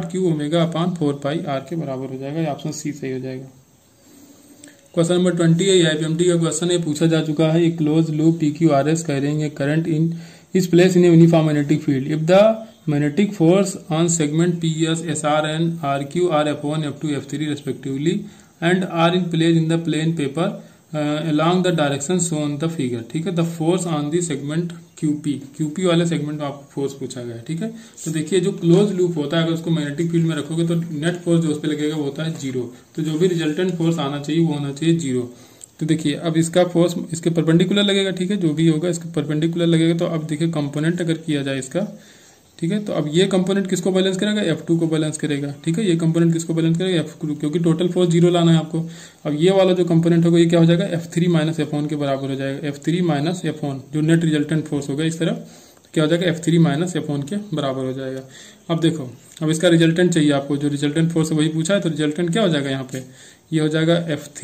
μ0Q/4πr के बराबर हो जाएगा, ऑप्शन सी सही हो जाएगा। क्वेश्चन नंबर 20 है, आईपीएमटी का क्वेश्चन है, पूछा जा चुका है। एक close loop PQRS carrying current in is place in uniform magnetic field if the magnetic force on segment PS, SR and RQ are F1, F2, F3 respectively and are in place in the plane paper along the direction shown the figure, ठीक है। The force on the segment QP वाले segment में आपको force पूछा गया है, ठीक है। तो देखिए जो क्लोज लूप होता है, अगर उसको मैग्नेटिक फील्ड में रखोगे तो नेट फोर्स जो उस पर लगेगा वो होता है 0, तो जो भी रिजल्टेंट फोर्स आना चाहिए वो होना चाहिए 0। तो देखिए अब इसका फोर्स इसके परपेंडिकुलर लगेगा, ठीक है, जो भी होगा इसके परपेंडिकुलर लगेगा। तो अब देखिए कंपोनेंट अगर किया जाए इसका, ठीक है, तो अब ये कंपोनेंट किसको बैलेंस करेगा, F2 को बैलेंस करेगा, ठीक है। ये कंपोनेंट किसको बैलेंस करेगा, F2, क्योंकि टोटल फोर्स 0 लाना है आपको। अब ये वाला जो कंपोनेंट होगा ये क्या हो जाएगा, F3 - F1 के बराबर हो जाएगा। F3 - F1 जो नेट रिजल्टेंट फोर्स होगा इस तरफ, तो क्या हो जाएगा, F3 - F1 के बराबर हो जाएगा। अब देखो, अब इसका रिजल्टेंट चाहिए आपको, जो रिजल्टेंट फोर्स है वही पूछा है, तो रिजल्टेंट क्या हो जाएगा यहाँ पे, ये हो जाएगा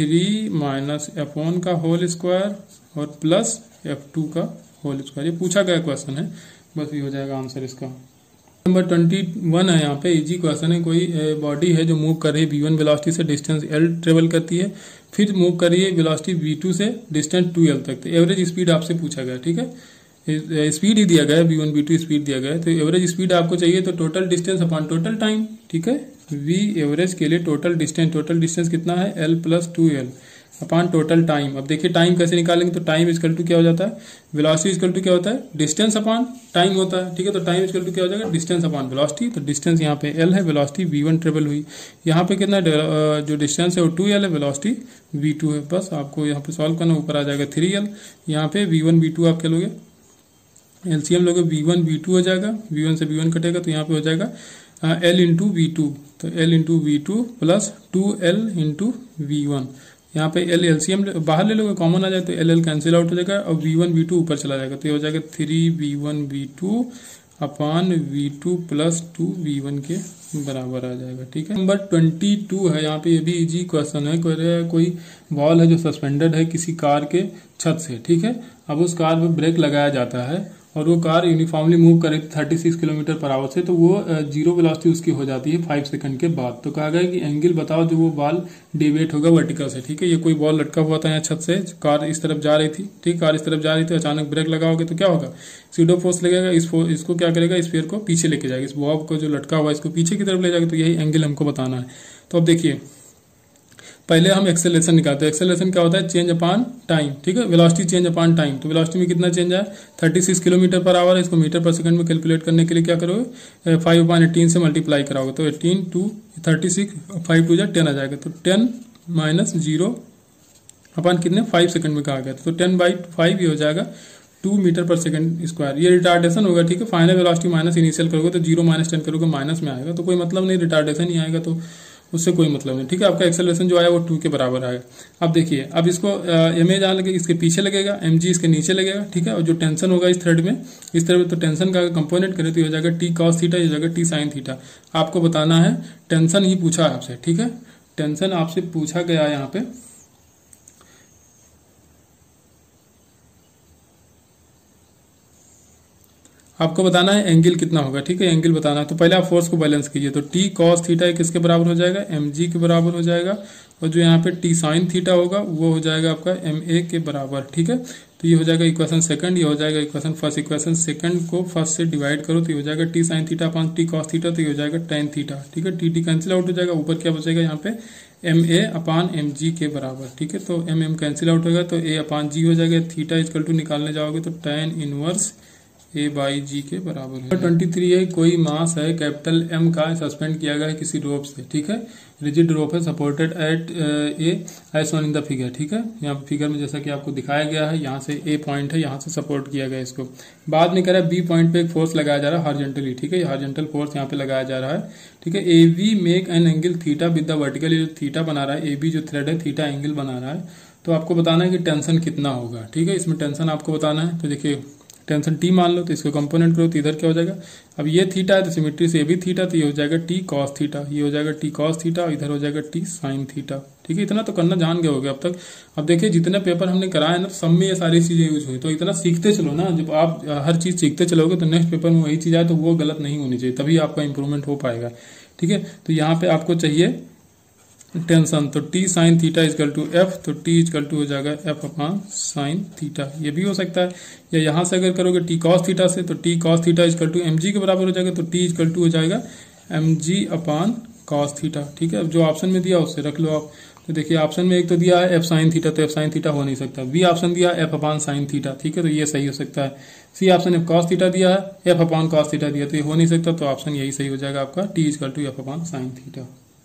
F3 - F1 का होल स्क्वायर और प्लस F2 का होल स्क्वायर। ये पूछा गया क्वेश्चन है, बस ये हो जाएगा आंसर इसका। नंबर 21 है, यहाँ पे इजी क्वेश्चन है। कोई बॉडी है जो मूव कर रही है v1 वेलोसिटी से डिस्टेंस l ट्रेवल करती है, फिर मूव कर रही है वेलोसिटी v2 से डिस्टेंस 2l तक। तो एवरेज स्पीड आपसे पूछा गया, ठीक है, स्पीड ही दिया गया है, v1 v2 स्पीड दिया गया है। तो एवरेज स्पीड आपको चाहिए, तो total distance upon total time, ठीक है। v एवरेज के लिए टोटल डिस्टेंस कितना है, l + 2l upon total time. अब देखिए टाइम कैसे निकालेंगे, तो टाइम इक्वल टू क्या हो जाता है, वेलोसिटी इक्वल टू क्या होता है, डिस्टेंस अपॉन टाइम होता है, ठीक है। तो टाइम इक्वल टू क्या हो जाएगा, डिस्टेंस अपॉन वेलोसिटी। तो डिस्टेंस यहाँ पे l है, वेलोसिटी v1 ट्रेवल हुई, यहाँ पे कितना जो डिस्टेंस है वो 2l है, वेलोसिटी v2 है। बस आपको यहाँ पे सॉल्व करना, ऊपर आ जाएगा 3l, यहाँ पे v1 v2 आप क्या लोगे, एलसीएम लोगे, v1 v2 हो जाएगा, v1 से v1 कटेगा, तो यहाँ पे हो जाएगा l × v2, तो l × v2 plus 2l × v1। यहाँ पे l एलसीएम बाहर ले लोगे, कॉमन आ जाए तो l कैंसिल आउट हो जाएगा, और v1 v2 ऊपर चला जाएगा, तो ये हो जाएगा 3v1 v2 upon v2 + 2v1 के बराबर आ जाएगा, ठीक है। नंबर 22 है, यहाँ पे ये भी इजी क्वेश्चन है। कोई बॉल है जो सस्पेंडेड है किसी कार के छत से, ठीक है। अब उस कार पे ब्रेक लगाया जाता है और वो कार यूनिफॉर्मली मूव करे 36 km/h से, तो वो 0 वेलोसिटी उसकी हो जाती है 5 सेकंड के बाद। तो कहा गया कि एंगल बताओ जो वो बॉल डिवेट होगा वर्टिकल से, ठीक है। ये कोई बॉल लटका हुआ था यहाँ छत से, कार इस तरफ जा रही थी, ठीक, कार इस तरफ जा रही थी, अचानक ब्रेक लगाओगे तो क्या होगा, सीडो फोर्स लगेगा, इसको क्या करेगा, स्फीयर को पीछे लेके जाएगा, इस बॉब को जो लटका हुआ है इसको पीछे की तरफ ले जाएगा। तो यही एंगल हमको बताना है। तो अब देखिए पहले हम एक्सेलरेशन निकालते हैं। एक्सेलरेशन क्या होता है, चेंज अपॉन टाइम, ठीक है, वेलोसिटी चेंज अपॉन टाइम। तो वेलोसिटी में कितना चेंज है, 36 km/h है, इसको मीटर/सेकंड में कैलकुलेट करने के लिए क्या करोगे, 5/18 से मल्टीप्लाई कराओगे, तो 18 × 36 5 × 10 आ जाएगा। तो 10 - 0 अपॉन कितने 5 सेकंड में कहा गया, तो 10/5 ये हो जाएगा 2 मीटर/सेकंड²। ये रिटार्डेशन होगा, ठीक है। फाइनल वेलोसिटी माइनस इनिशियल करोगे तो 0 - 10 करोगे माइनस में आएगा, तो कोई मतलब नहीं, रिटार्डेशन ही आएगा, तो उससे कोई मतलब नहीं, ठीक है। आपका एक्सेलरेशन जो आया वो 2 के बराबर आएगा। अब देखिए, अब इसको एम ए जहाँ लगेगा इसके पीछे लगेगा, एम जी इसके नीचे लगेगा, ठीक है। और जो टेंशन होगा इस थ्रेड में, इस तरह तो टेंशन का कंपोनेंट करें तो ये हो जाएगा t cos थीटा, ये हो जाएगा t sin थीटा। आपको बताना है, टेंशन ही पूछा है आपसे, ठीक है, टेंशन आपसे पूछा गया है यहाँ पे। आपको बताना है एंगल कितना होगा, ठीक है, एंगल बताना है। तो पहले आप फोर्स को बैलेंस कीजिए, तो टी कॉस थीटा किसके बराबर हो जाएगा, mg के बराबर हो जाएगा, और जो यहाँ पे टी साइन थीटा होगा वो हो जाएगा आपका ma के बराबर, ठीक है। तो ये हो जाएगा इक्वेशन सेकंड, ये हो जाएगा इक्वेशन फर्स्ट। इक्वेशन सेकंड को फर्स्ट से डिवाइड करो तो ये हो जाएगा T sine theta upon T cos theta, तो ये हो जाएगा टेन थीटा, ठीक है। टी कैंसिल आउट हो जाएगा, ऊपर क्या बचेगा यहाँ पे ma अपॉन mg के बराबर, ठीक है। तो m कैंसिल आउट होगा तो a अपॉन g हो जाएगा। थीटा इक्वल टू निकालने जाओगे तो tan inverse a by G के बराबर है। 23 है, कोई मास है कैपिटल M का सस्पेंड किया गया है किसी रोप से, ठीक है, रिजिड रोप है supported at A as one in the figure, ठीक है। यहाँ फिगर में जैसा कि आपको दिखाया गया है, यहाँ से A पॉइंट है, यहाँ से सपोर्ट किया गया इसको। बाद में कह रहा है B पॉइंट पे एक फोर्स लगाया जा रहा है हॉरिजॉन्टली, ठीक है, हॉरिजॉन्टल फोर्स यहाँ पे लगाया जा रहा है, ठीक है। AB make an angle theta with the vertical, जो थीटा बना रहा है AB जो थ्रेड है थीटा एंगल बना रहा है। तो आपको बताना है कि टेंशन कितना होगा, ठीक है, इसमें टेंशन आपको बताना है। तो देखिए टेंशन टी मान लो, तो इसको कंपोनेंट करो तो इधर क्या हो जाएगा, अब ये थीटा है तो सिमेट्री से ये भी थीटा, तो ये हो जाएगा टी कॉस थीटा, ये हो जाएगा टी कॉस थीटा, इधर हो जाएगा टी साइन थीटा, ठीक है। इतना तो करना जान गए होगे अब तक। अब देखिए जितने पेपर हमने कराए ना सब में ये सारी चीजें यूज हुई, तो इतना सीखते चलो ना। जब आप हर चीज सीखते चलोगे तो नेक्स्ट पेपर में वही चीज आए तो वो गलत नहीं होनी चाहिए, तभी आपका इंप्रूवमेंट हो पाएगा, ठीक है। तो यहाँ पे आपको चाहिए टेंशन, तो T sine theta equal to F, तो टी इजकल टू हो जाएगा एफ अपॉन साइन थीटा, ये भी हो सकता है। या यहाँ से अगर करोगे टी कॉस थीटा से, तो T cos theta equal to M G के बराबर हो जाएगा, तो टी इजकल टू हो जाएगा M G upon cos theta, ठीक है। अब जो ऑप्शन में दिया उससे रख लो आप। तो देखिए ऑप्शन में एक तो दिया है एफ साइन थीटा, तो एफ साइन थीटा हो नहीं सकता। बी ऑप्शन दिया एफ अपॉन साइन थीटा, ठीक है, तो ये सही हो सकता है। C option F cos theta दिया है, एफ अपॉन कॉस थीटा दिया, तो ये हो नहीं सकता, तो ऑप्शन यही सही हो जाएगा आपका, T equal to F upon sine theta.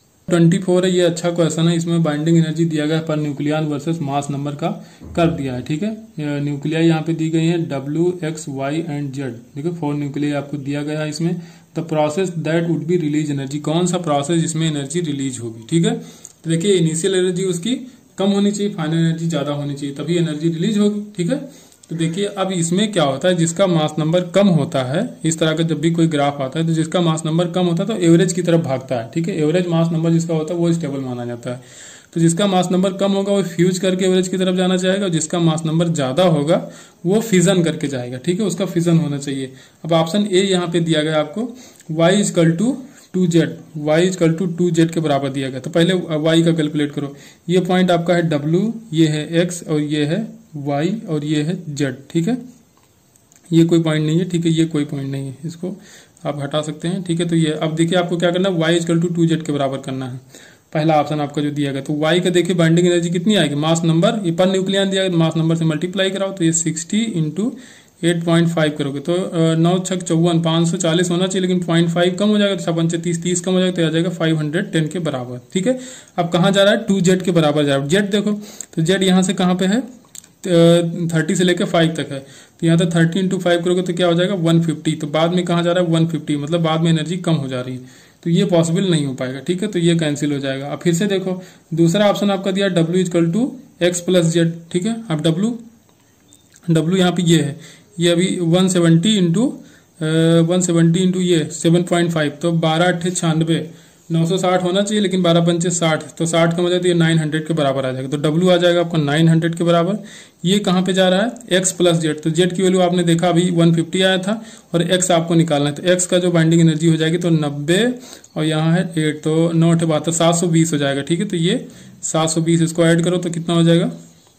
24 है, ये अच्छा क्वेश्चन है, इसमें बाइंडिंग एनर्जी दिया गया per nucleon versus mass number का कर दिया है, ठीक है। न्यूक्लिया यहाँ पे दी गई है W, X, Y and Z, देखो 4 न्यूक्लिया आपको दिया गया है इसमें। The process that would be release energy, कौन सा प्रोसेस जिसमें एनर्जी रिलीज होगी, ठीक है। तो देखिए इनिशियल एनर्जी उसकी कम होनी चाहिए, फाइनल एनर्जी ज्यादा होनी चाहिए, तभी एनर्जी रिलीज होगी, ठीक है। तो देखिए अब इसमें क्या होता है, जिसका मास नंबर कम होता है, इस तरह का जब भी कोई ग्राफ आता है तो जिसका मास नंबर कम होता है तो एवरेज की तरफ भागता है, ठीक है। एवरेज मास नंबर जिसका होता है वो स्टेबल माना जाता है। तो जिसका मास नंबर कम होगा वो फ्यूज करके एवरेज की तरफ जाना चाहेगा, और जिसका मास नंबर ज्यादा होगा वो फिजन करके जाएगा, ठीक है, उसका फिजन होना चाहिए। अब ऑप्शन ए यहाँ पे दिया गया आपको y equal to 2z, y equal to 2z के बराबर दिया गया। तो पहले y का कैलकुलेट करो, ये पॉइंट आपका है W, ये है x और ये है y और ये है z, ठीक है। ये कोई पॉइंट नहीं है, ठीक है, ये कोई पॉइंट नहीं है, इसको आप हटा सकते हैं, ठीक है। तो ये अब देखिए आपको क्या करना है, y इजकल टू 2z के बराबर करना है, पहला ऑप्शन आपका जो दिया गया। तो y का देखिए बाइंडिंग एनर्जी कितनी आएगी, मास नंबर, ये पर न्यूक्लियन दिया गया, मास नंबर से मल्टीप्लाई कराओ, तो ये 60 इंटू 8.5 करोगे तो 9 छक 54, 540 होना चाहिए, लेकिन 0.5 कम हो जाएगा, तो 56 30 कम हो जाएगा, तो आ जाएगा 510 के बराबर, ठीक है। अब कहाँ जा रहा है, 2z के बराबर जा रहा है। z देखो, तो z यहाँ से कहाँ पे है, 30 से लेकर 5 तक है, तो यहाँ तक 30 इंटू 5 करोगे तो क्या हो जाएगा 150, तो बाद में कहाँ जा रहा है 150, मतलब बाद में एनर्जी कम हो जा रही है, तो ये पॉसिबल नहीं हो पाएगा, ठीक है। तो ये कैंसिल हो जाएगा। अब फिर से देखो दूसरा ऑप्शन आपका दिया W equal to X plus Z, ठीक है। अब W यहाँ पे ये है, ये अभी 170 इंटू ये 7.5, तो 12 8 96, 960 होना चाहिए, लेकिन 12 पंचे 60, तो 60 का मतलब ये 900 के बराबर आ जाएगा, तो W आ जाएगा आपका 900 के बराबर। ये कहाँ पे जा रहा है, x प्लस जेड, तो z की वैल्यू आपने देखा अभी 150 आया था, और x आपको निकालना है, तो x का जो बाइंडिंग एनर्जी हो जाएगी तो 90 और यहाँ है 8, तो 9 8 72, 720 हो जाएगा, ठीक है। तो ये 720 इसको ऐड करो तो कितना हो जाएगा,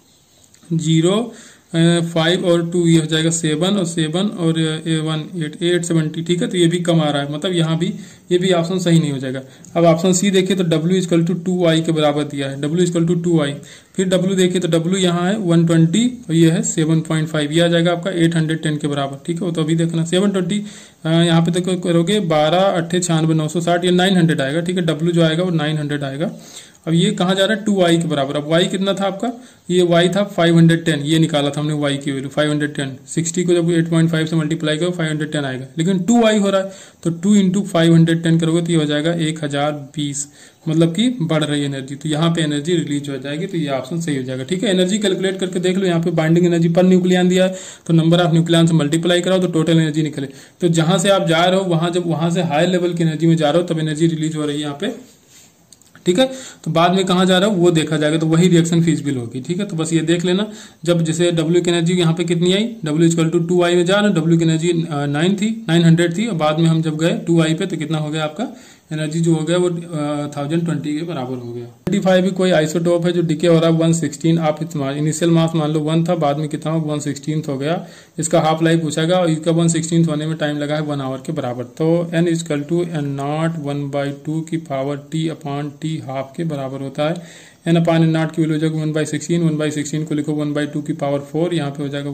0 5 और 2, ये हो जाएगा 7 और 7 और 1 870, ठीक है। तो ये भी कम आ रहा है, मतलब यहाँ भी ये भी ऑप्शन सही नहीं हो जाएगा। अब ऑप्शन सी देखिए तो W इजकल टू 2y के बराबर दिया है, W इजकल टू 2y, फिर W देखिए तो W यहाँ है 120 और ये है 7.5, ये आ जाएगा आपका 810 के बराबर, ठीक है। तो अभी देखना 720 यहाँ पे देखो करोगे 12 8 96 960, ये 900 आएगा, ठीक है। W जो आएगा वो 900 आएगा। अब ये कहाँ जा रहा है 2y के बराबर, अब y कितना था आपका, ये y था 510, ये निकाला था हमने y की वैल्यू 510, 60 को जब 8.5 से मल्टीप्लाई करो 510 आएगा, लेकिन 2y हो रहा है, तो 2 इंटू 510 करोगे तो ये हो जाएगा 1020, मतलब कि बढ़ रही एनर्जी, तो यहाँ पे एनर्जी रिलीज हो जाएगी, तो ये ऑप्शन सही हो जाएगा, ठीक है। एनर्जी कैलकुलेट करके देख लो, यहाँ पे बाइंडिंग एनर्जी पर न्यूक्लियन दिया है, तो नंबर ऑफ न्यूक्लियन से मल्टीप्लाई कराओ तो टोटल एनर्जी निकले। तो जहां से आप जा रहे हो वहां, जब वहां से हाई लेवल की एनर्जी में जा रहे हो तब एनर्जी रिलीज हो रही है यहाँ पे, ठीक है। तो बाद में कहाँ जा रहा है वो देखा जाएगा, तो वही रिएक्शन फीजिबल होगी। ठीक है, तो बस ये देख लेना। जब जैसे W की एनर्जी यहाँ पे कितनी आई, W इक्वल टू 2I में जा रहा है, W की एनर्जी 900 थी, और बाद में हम जब गए 2I पे तो कितना हो गया आपका एनर्जी जो हो गया वो 1020 के बराबर हो गया। 25 भी कोई आइसोटोप है जो डिके हो रहा है 116, आप इनिशियल मास मान लो 1 था, बाद में कितना 116 हो गया। इसका हाफ लाइफ पूछेगा और इसका 116 होने में टाइम लगा है 1 आवर के बराबर। तो n equal to n naught 1/2 की पावर t अपॉन t हाफ के बराबर होता है। n अपॉन n नॉट की वैल्यू हो जाएगा 1/16, 1/16 को लिखो 1/2 की पावर 4, यहाँ पे हो जाएगा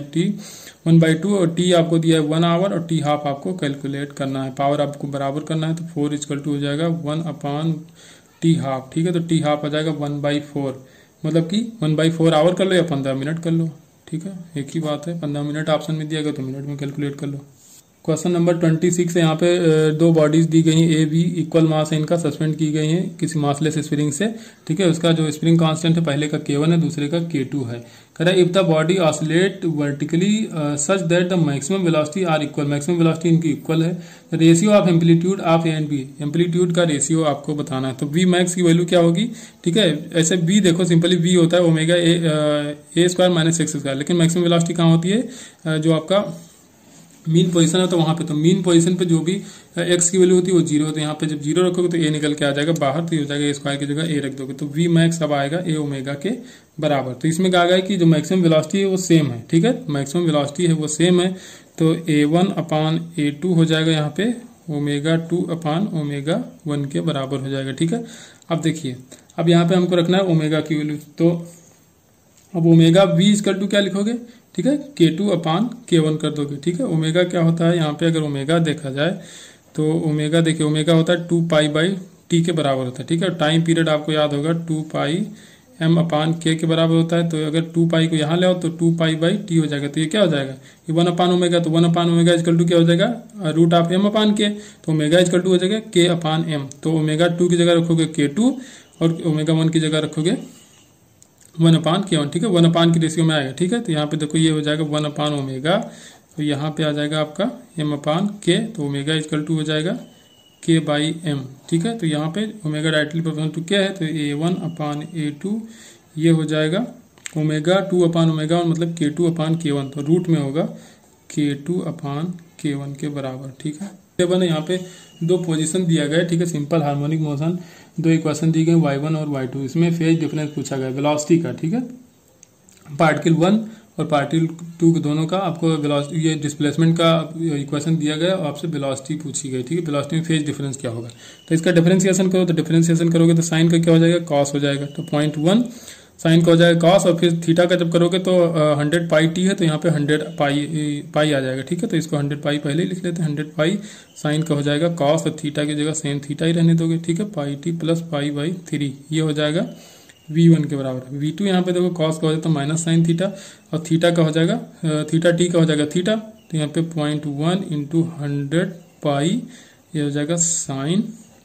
1/2 और t आपको दिया है 1 आवर और t हाफ आपको कैलकुलेट करना है, पावर आपको बराबर करना है। तो 4 इक्वल टू हो जाएगा 1 अपॉन t हाफ। ठीक है, तो t हाफ हो जाएगा 1/4, मतलब कि 1/4 आवर कर लो या 15 मिनट कर लो। ठीक है, एक ही बात है, 15 मिनट ऑप्शन में दिया गया तो मिनट में कैलकुलेट कर लो। क्वेश्चन नंबर 26 है, यहाँ पे दो बॉडीज दी गई हैं, ए बी, इक्वल मास है इनका, सस्पेंड की गई हैं किसी मासलेस स्प्रिंग से। ठीक है, उसका जो स्प्रिंग कांस्टेंट है पहले का K1 है, दूसरे का K2 है। कह रहा है if the body oscillate vertically such that the maximum velocity are equal, maximum velocity इनकी इक्वल है। Ratio of amplitude of A and B, amplitude का रेशियो आपको बताना है। तो वी मैक्स की वैल्यू क्या होगी। ठीक है, ऐसे बी देखो सिंपली वी होता है omega A square minus X square, लेकिन मैक्सिमम वेलोसिटी कहाँ होती है, जो आपका मीन पोजीशन है तो वहां पे, तो मीन पोजीशन पे जो भी एक्स की वैल्यू होती है वो 0 होती है। यहाँ पे जब 0 रखोगे तो ए निकल के आ जाएगा बाहर, तो ये हो जाएगा ए स्क्वायर की जगह ए रख दोगे तो वी मैक्स अब आएगा ए ओमेगा के बराबर। तो इसमें कहा गया है कि जो मैक्सिमम वेलोसिटी है वो सेम है। ठीक है, मैक्सिमम वेलोसिटी है वो सेम है, तो A1 अपान A2 हो जाएगा यहाँ पे ओमेगा 2 अपान ओमेगा 1 के बराबर हो जाएगा। ठीक है, अब देखिए, अब यहाँ पे हमको रखना है ओमेगा की वैल्यू, तो अब ओमेगा वी इक्वल टू क्या लिखोगे। ठीक है, K2 अपान K1 कर दोगे। ठीक है, ओमेगा क्या होता है यहाँ पे, अगर ओमेगा देखा जाए तो ओमेगा देखिए, ओमेगा होता है 2π/t के बराबर होता है। ठीक है, टाइम पीरियड आपको याद होगा 2πm अपान k के बराबर होता है। तो अगर 2π को यहाँ ले आओ तो 2π/t हो जाएगा। तो ये क्या हो जाएगा, ये 1 अपान ओमेगा, तो 1 अपान ओमेगा इक्वल टू क्या हो जाएगा, root of m upon k, तो ओमेगा इक्वल टू हो जाएगा k अपान m। तो ओमेगा 2 की जगह रखोगे K2 और ओमेगा 1 की जगह रखोगे 1 अपान K1। ठीक है, 1 अपान की रेशियो में आएगा। ठीक है, तो यहाँ पे देखो ये हो जाएगा 1 अपान ओमेगा, तो यहाँ पे आ जाएगा आपका m अपान k, तो ओमेगा इक्वल टू हो जाएगा k/m। ठीक है, तो यहाँ पे ओमेगा डायरेक्टली प्रोपोर्शनल टू क्या है, तो A1 अपान A2 ये हो जाएगा ओमेगा 2 अपान ओमेगा 1 मतलब K2 अपान K1, तो रूट में होगा K2 अपान K1 के बराबर। ठीक है, यहाँ पे दो पोजीशन दिया गया है। ठीक है, सिंपल हार्मोनिक मोशन, दो इक्वेशन दी गई y1 और y2, इसमें फेज डिफरेंस पूछा गया वेलोसिटी का। ठीक है, पार्टिकल 1 और पार्टिकल 2 दोनों का आपको वेलोसिटी, ये डिस्प्लेसमेंट का इक्वेशन दिया गया और आपसे वेलोसिटी पूछी गई। ठीक है, वेलोसिटी में फेज डिफरेंस क्या होगा, तो इसका डिफरेंशिएशन करो, तो डिफरेंशिएशन करोगे तो साइन का क्या हो जाएगा, कॉस हो जाएगा। तो 0.1 साइन का हो जाएगा कॉस, और फिर थीटा का जब करोगे तो 100πt है, तो यहाँ पे 100π आ जाएगा। ठीक है, तो इसको 100π पहले ही लिख लेते हैं, 100π साइन का हो जाएगा कॉस, और थीटा की जगह सेम थीटा ही रहने दोगे। ठीक है, πt प्लस π/3 ये हो जाएगा v1 के बराबर। v2 यहाँ पे देखो कॉस का हो जाता है माइनस साइन थीटा, और थीटा का हो जाएगा थीटा t का हो जाएगा थीटा, तो यहाँ पे 0.1 इंटू 100π ये हो जाएगा साइन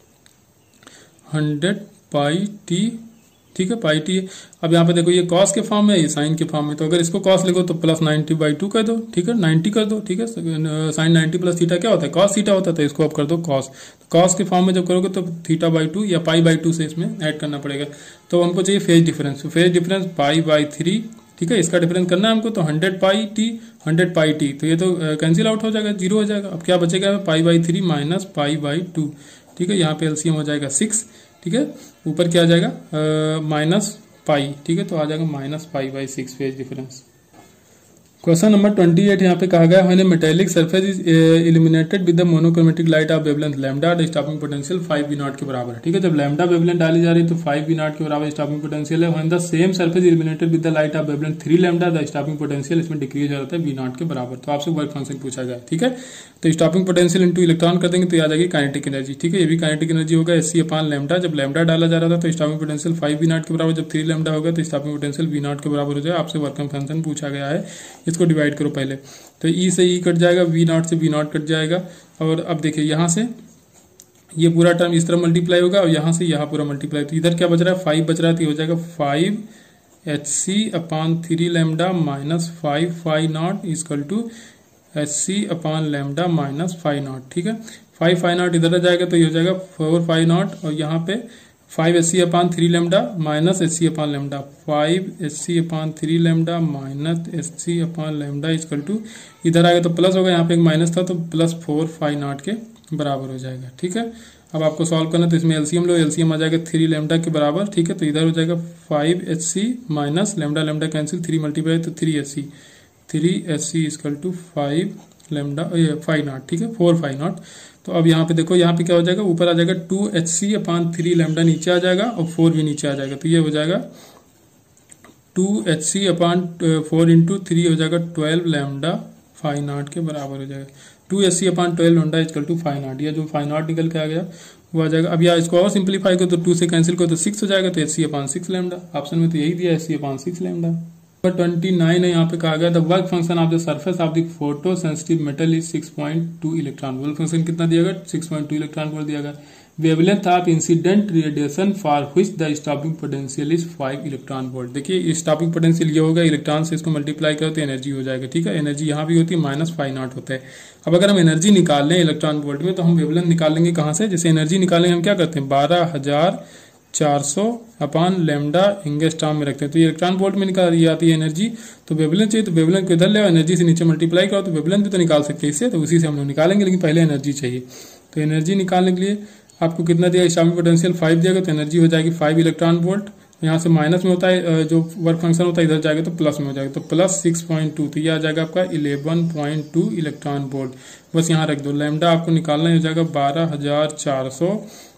100πt। ठीक है, πt। अब यहाँ पे देखो ये कॉस के फॉर्म में, ये साइन के फॉर्म में, तो अगर इसको कॉस लिखो तो प्लस 90/2 कर दो। ठीक है, 90 कर दो। ठीक है, साइन 90 प्लस थीटा क्या होता है, कॉस थीटा होता है, तो इसको अब कर दो कॉस। कॉस के फॉर्म में जब करोगे तो θ/2 या π/2 से इसमें ऐड करना पड़ेगा। तो हमको चाहिए फेज डिफरेंस, फेज डिफरेंस π/3। ठीक है, इसका डिफरेंस करना है हमको, तो 100πt 100πt, तो ये तो कैंसिल आउट हो जाएगा, 0 हो जाएगा। अब क्या बचेगा, π/3 माइनस π/2। ठीक है, यहाँ पे एलसीएम हो जाएगा 6। ठीक है, ऊपर क्या आ जाएगा -π। ठीक है, तो आ जाएगा -π/6 फेज डिफरेंस। क्वेश्चन नंबर 28 यहाँ पे कहा गया when a metallic surface is illuminated with the monochromatic light of wavelength lambda, the stopping potential 5v0 के बराबर है। ठीक है, जब लैम्डा वेवलेंथ डाली जा रही है तो 5v0 के बराबर स्टॉपिंग पोटेंशियल है। When the same surface illuminated with the light of wavelength 3 lambda, the stopping potential इसमें डिक्रीज हो जाता है v0 के बराबर। तो आपसे वर्क फंक्शन पूछा गया। ठीक है, तो स्टॉपिंग पोटेंशियल इंटू इलेक्ट्रॉन कर देंगे तो आ जाएगी काइनेटिक एनर्जी। ठीक है, ये भी काइनेटिक एनर्जी होगा SC अपान लैम्डा। जब लैम्डा डाला जा रहा था तो स्टॉपिंग पोटेंशियल 5v0 के बराबर, जब 3 लैम्डा होगा तो स्टॉपिंग पोटेंशियल v0 के बराबर हो जाएगा। आपसे वर्क फंक्शन पूछा गया है, इसको डिवाइड करो पहले, तो E से E कट जाएगा, v0 से v0 कट जाएगा। और अब देखिए यहाँ से ये पूरा टर्म इस तरह मल्टीप्लाई होगा और यहाँ से यहाँ पूरा मल्टीप्लाई, तो इधर क्या बच रहा है 5 बच रहा है, तो हो जाएगा 5hc upon 3 lambda minus 5φ0 equal to hc upon lambda minus φ0। ठीक है, 5φ0 इधर आ जाएगा तो ये हो जाएगा 4φ0 और यहाँ पे 5hc/3 lambda minus hc/ lambda, 5hc/3 lambda minus hc/ lambda equal to, इधर आएगा तो प्लस होगा, यहाँ पे एक माइनस था तो प्लस 4 फाई नॉट के बराबर हो जाएगा। ठीक है, अब आपको सॉल्व करना तो इसमें एलसीएम लो, एलसीएम आ जाएगा 3 लैम्डा के बराबर। ठीक है, तो इधर हो जाएगा 5hc minus lambda lambda cancel, 3 multiply तो 3hc equal to 5 lambda phi naught. ठीक है, 4 फाई नॉट। तो अब यहाँ पे देखो, यहाँ पे क्या हो जाएगा, ऊपर आ जाएगा 2hc/3 लैम्डा नीचे आ जाएगा और 4 भी नीचे आ जाएगा, तो ये हो जाएगा 2hc/4 इंटू 3 हो जाएगा 12 लैम्डा फाई नॉट के बराबर हो जाएगा। 2hc/12 lambda equal to phi naught, या जो फाई नॉट निकल के आ गया वो आ जाएगा। अब या इसको और सिंप्लीफाई करो तो 2 से कैंसिल करो तो 6 हो जाएगा, तो hc/6 लैम्डा, ऑप्शन में तो यही दिया hc/6 लैम्डा। 29 है, यहाँ पे कहा गया the work function of the surface of the photo sensitive metal is 6.2 electron volt. Function कितना दिया गया, 6.2 इलेक्ट्रॉन वोल्ट दिया गया। Wavelength of incident radiation for which the stopping potential is 5 electron volt. देखिए स्टॉपिंग पोटेंशियल ये होगा, electron से इसको मल्टीप्लाई करो तो एनर्जी हो जाएगा। ठीक है, एनर्जी यहाँ भी होती है -5 होता है। अब अगर हम एनर्जी निकाल लें इलेक्ट्रॉन वोल्ट में तो हम वेवलेंथ निकाल लेंगे कहाँ से, जैसे एनर्जी निकालेंगे हम क्या करते हैं, 12,400 लैम्डा एंगस्ट्रॉम में रखते हैं, तो ये इलेक्ट्रॉन वोल्ट में निकाल दी जाती है एनर्जी। तो वेवलेंथ चाहिए तो वेवलेंथ को इधर ले, एनर्जी से नीचे मल्टीप्लाई करो तो वेवलेंथ भी तो निकाल सकते हैं इससे, तो उसी से हम लोग निकालेंगे, लेकिन पहले एनर्जी चाहिए। तो एनर्जी निकालने के लिए आपको कितना दिया, स्टॉपिंग पोटेंशियल 5 दिया, तो एनर्जी हो जाएगी 5 इलेक्ट्रॉन वोल्ट। यहाँ से माइनस में होता है जो वर्क फंक्शन होता है, इधर जाएगा तो प्लस में हो जाएगा, तो प्लस 6.2, तो ये आ जाएगा आपका 11.2 इलेक्ट्रॉन वोल्ट। बस यहाँ रख दो, लैम्डा आपको निकालना हो जाएगा 12,400,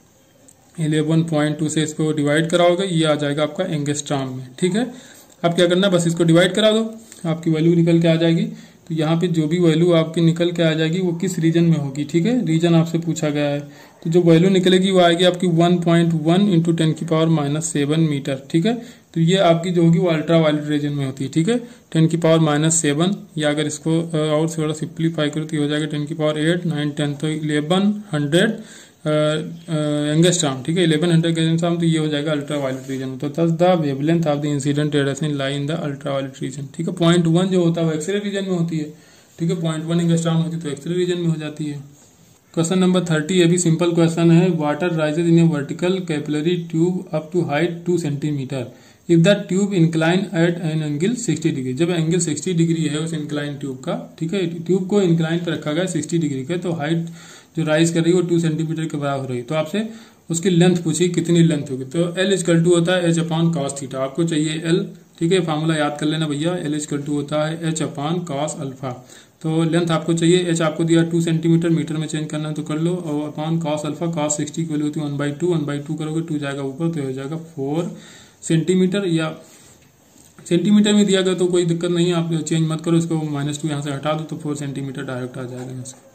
11.2 से इसको डिवाइड कराओगे, ये आ जाएगा आपका एंगस्ट्रॉम में। ठीक है, अब क्या करना है, बस इसको डिवाइड करा दो, आपकी वैल्यू निकल के आ जाएगी। तो यहाँ पे जो भी वैल्यू आपकी निकल के आ जाएगी वो किस रीजन में होगी, ठीक है, रीजन आपसे पूछा गया है। तो जो वैल्यू निकलेगी वो आएगी आपकी 1.1 इंटू 10⁻⁷ मीटर। ठीक है, तो ये आपकी जो होगी वो अल्ट्रा वायलेट रीजन में होती है। ठीक है, 10⁻⁷, या अगर इसको और थोड़ा सिंप्लीफाई करो तो हो जाएगा 10⁸, 9, 10, तो 1100 एंगस्ट्रॉम। ठीक है, 1100 एंगस्ट्रॉम, तो ये हो जाएगा अल्ट्रा वायलेट रीजन। तो thus the wavelength of the incident radiation lie in the ultraviolet region. ठीक है, 0.1 जो होता है वो एक्सरे रीजन में होती है। ठीक है, 0.1 एंगस्ट्रॉम होती है तो एक्सरे रीजन में हो जाती है। क्वेश्चन नंबर 30, ये भी सिंपल क्वेश्चन है। Water rises in a vertical capillary tube up to height 2 centimetre if the tube incline at an angle 60 degree. जब एंगल 60 डिग्री है उस इंक्लाइन ट्यूब का, ठीक है, ट्यूब को इंक्लाइन पर रखा गया 60 डिग्री का, तो हाइट जो राइज कर रही है वो 2 सेंटीमीटर के बराबर हो रही है। तो आपसे उसकी लेंथ पूछी कितनी लेंथ होगी, तो L इक्वल टू होता है H/cos थीटा। आपको चाहिए L, ठीक है, फार्मूला याद कर लेना भैया, L इक्वल टू होता है H/cos अल्फा। तो लेंथ आपको चाहिए, H आपको दिया 2 सेंटीमीटर, मीटर में चेंज करना है तो कर लो, और अपॉन cos अल्फा, cos 60 की वैल्यू होती है 1/2, 1/2 करोगे 2 जाएगा ऊपर, तो हो जाएगा 4 सेंटीमीटर। या सेंटीमीटर में दिया गया तो कोई दिक्कत नहीं है, आप चेंज मत करो, इसको -2 यहाँ से हटा दो तो 4 सेंटीमीटर डायरेक्ट आ जाएगा यहाँ से।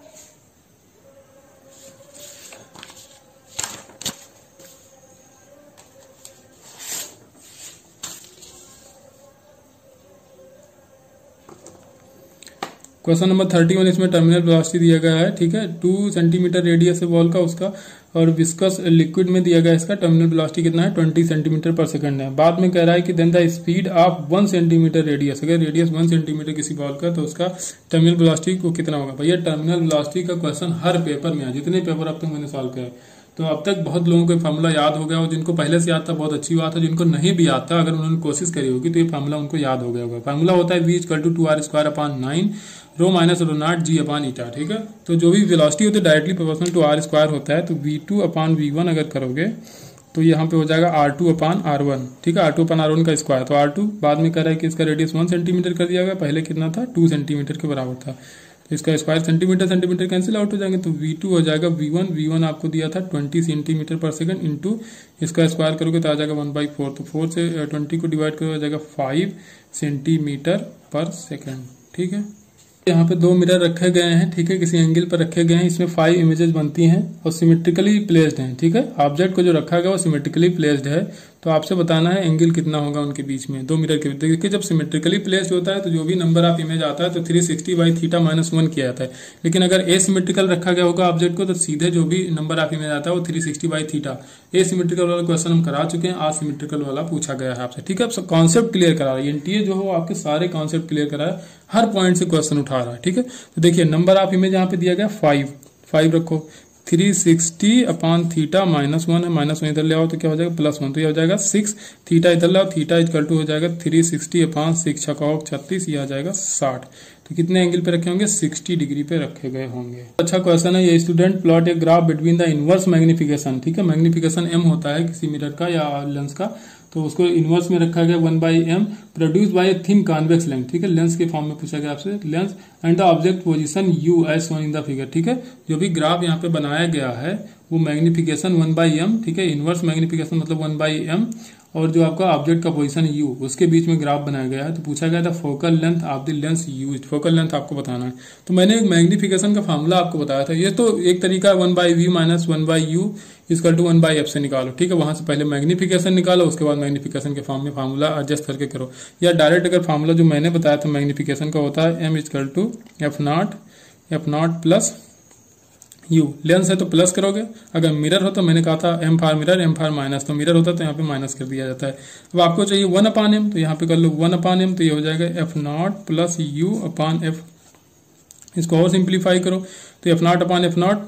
क्वेश्चन नंबर 31, इसमें टर्मिनल वेलोसिटी दिया गया है। ठीक है, 2 सेंटीमीटर रेडियस है बॉल का उसका, और विस्कस लिक्विड में दिया गया इसका टर्मिनल वेलोसिटी कितना है, 20 सेंटीमीटर पर सेकंड है। बाद में कह रहा है कि then the speed of 1 centimetre radius, अगर रेडियस 1 सेंटीमीटर किसी बॉल का तो उसका टर्मिनल वेलोसिटी को कितना होगा। भैया टर्मिनल वेलोसिटी का क्वेश्चन हर पेपर में है, जितने पेपर अब तक मैंने सॉल्व किया है। तो अब तक बहुत लोगों को फार्मूला याद हो गया, और जिनको पहले से याद था बहुत अच्छी बात है, जिनको नहीं भी आता अगर उन्होंने कोशिश करी होगी तो ये फार्मूला उनको याद हो गया होगा। फार्मूला होता है V = 2r² ρ - ρ0 g/η। ठीक है, तो जो भी वेलोसिटी होती है डायरेक्टली प्रोपोर्शनल टू r² होता है, तो v2/v1 अगर करोगे तो यहाँ पे हो जाएगा r2/r1। ठीक है, r2/r1 का स्क्वायर, तो r2 बाद में कह रहा है कि इसका रेडियस 1 सेंटीमीटर कर दिया गया, पहले कितना था 2 सेंटीमीटर के बराबर था, तो इसका स्क्वायर सेंटीमीटर कैंसिल आउट हो जाएंगे, तो v2 हो जाएगा v1 आपको दिया था 20 सेंटीमीटर पर सेकंड, इंटू इसका स्क्वायर करोगे तो आ जाएगा 1/4, तो 4 से 20 को डिवाइड करोगे आ जाएगा 5 सेंटीमीटर पर सेकंड। ठीक है, यहाँ पे 2 मिरर रखे गए हैं, ठीक है, किसी एंगल पर रखे गए हैं, इसमें 5 इमेजेस बनती हैं और सिमेट्रिकली प्लेस्ड हैं। ठीक है, ऑब्जेक्ट को जो रखा गया वो सिमेट्रिकली प्लेस्ड है, तो आपसे बताना है एंगल कितना होगा उनके बीच में, 2 मिरर के बीच। देखिए जब सिमेट्रिकली प्लेस्ड होता है तो जो भी नंबर ऑफ इमेज आता है तो 360/θ - 1 किया जाता है, लेकिन अगर एसिमेट्रिकल रखा गया होगा ऑब्जेक्ट को तो सीधे जो भी नंबर ऑफ इमेज आता है वो 360/θ। एसिमेट्रिकल वाला क्वेश्चन हम करा चुके हैं, असिमेट्रिकल वाला पूछा गया है आपसे। ठीक है, अब कॉन्सेप्ट क्लियर करा रहा है एनटीए जो हो, आपके सारे कॉन्सेप्ट क्लियर करा है, हर पॉइंट से क्वेश्चन उठा रहा है। ठीक है, तो देखिए नंबर ऑफ इमेज यहाँ पे दिया गया 5 रखो, 360 अपॉन थीटा -1 है, -1 इधर ले आओ तो क्या हो जाएगा +1, तो ये हो जाएगा 6, थीटा इधर लाओ, थीटा इक्वल टू हो जाएगा 360 अपॉन 6 छका 36, ये आ जाएगा 60। तो कितने एंगल पे रखे होंगे, 60 डिग्री पे रखे गए होंगे। अच्छा क्वेश्चन है ये, student plot a graph between the inverse magnification, ठीक है, मैग्निफिकेशन m होता है किसी मिरर का या लेंस का, तो उसको इनवर्स में रखा गया 1/m produce by a thin convex lens, ठीक है, लेंस के फॉर्म में पूछा गया आपसे lens and the object position u as shown in the figure, ठीक है, जो भी ग्राफ यहाँ पे बनाया गया है वो मैग्निफिकेशन 1/m, ठीक है, इनवर्स मैग्निफिकेशन मतलब 1/m, और जो आपका ऑब्जेक्ट का पोजीशन u उसके बीच में ग्राफ बनाया गया है। तो पूछा गया था focal length of the lens used, focal length आपको बताना है। तो मैंने एक मैग्निफिकेशन का फार्मूला आपको बताया था, ये तो एक तरीका 1/v minus 1/u equal to 1/f से निकालो, ठीक है, वहां से पहले मैग्निफिकेशन निकालो, उसके बाद मैग्निफिकेशन के फॉर्म में फार्मूला एडजस्ट करके करो, या डायरेक्ट अगर फार्मूला जो मैंने बताया था मैग्निफिकेशन का होता है m equal to f0 plus u, lens है तो प्लस करोगे, अगर मिरर हो तो मैंने कहा था m for mirror m for minus, तो मिरर होता तो यहाँ पे माइनस कर दिया जाता है। अब आपको चाहिए 1/m, तो यहाँ पे कर लो 1/m, तो ये हो जाएगा f0 plus u upon f, इसको और सिंप्लीफाई करो तो f0 upon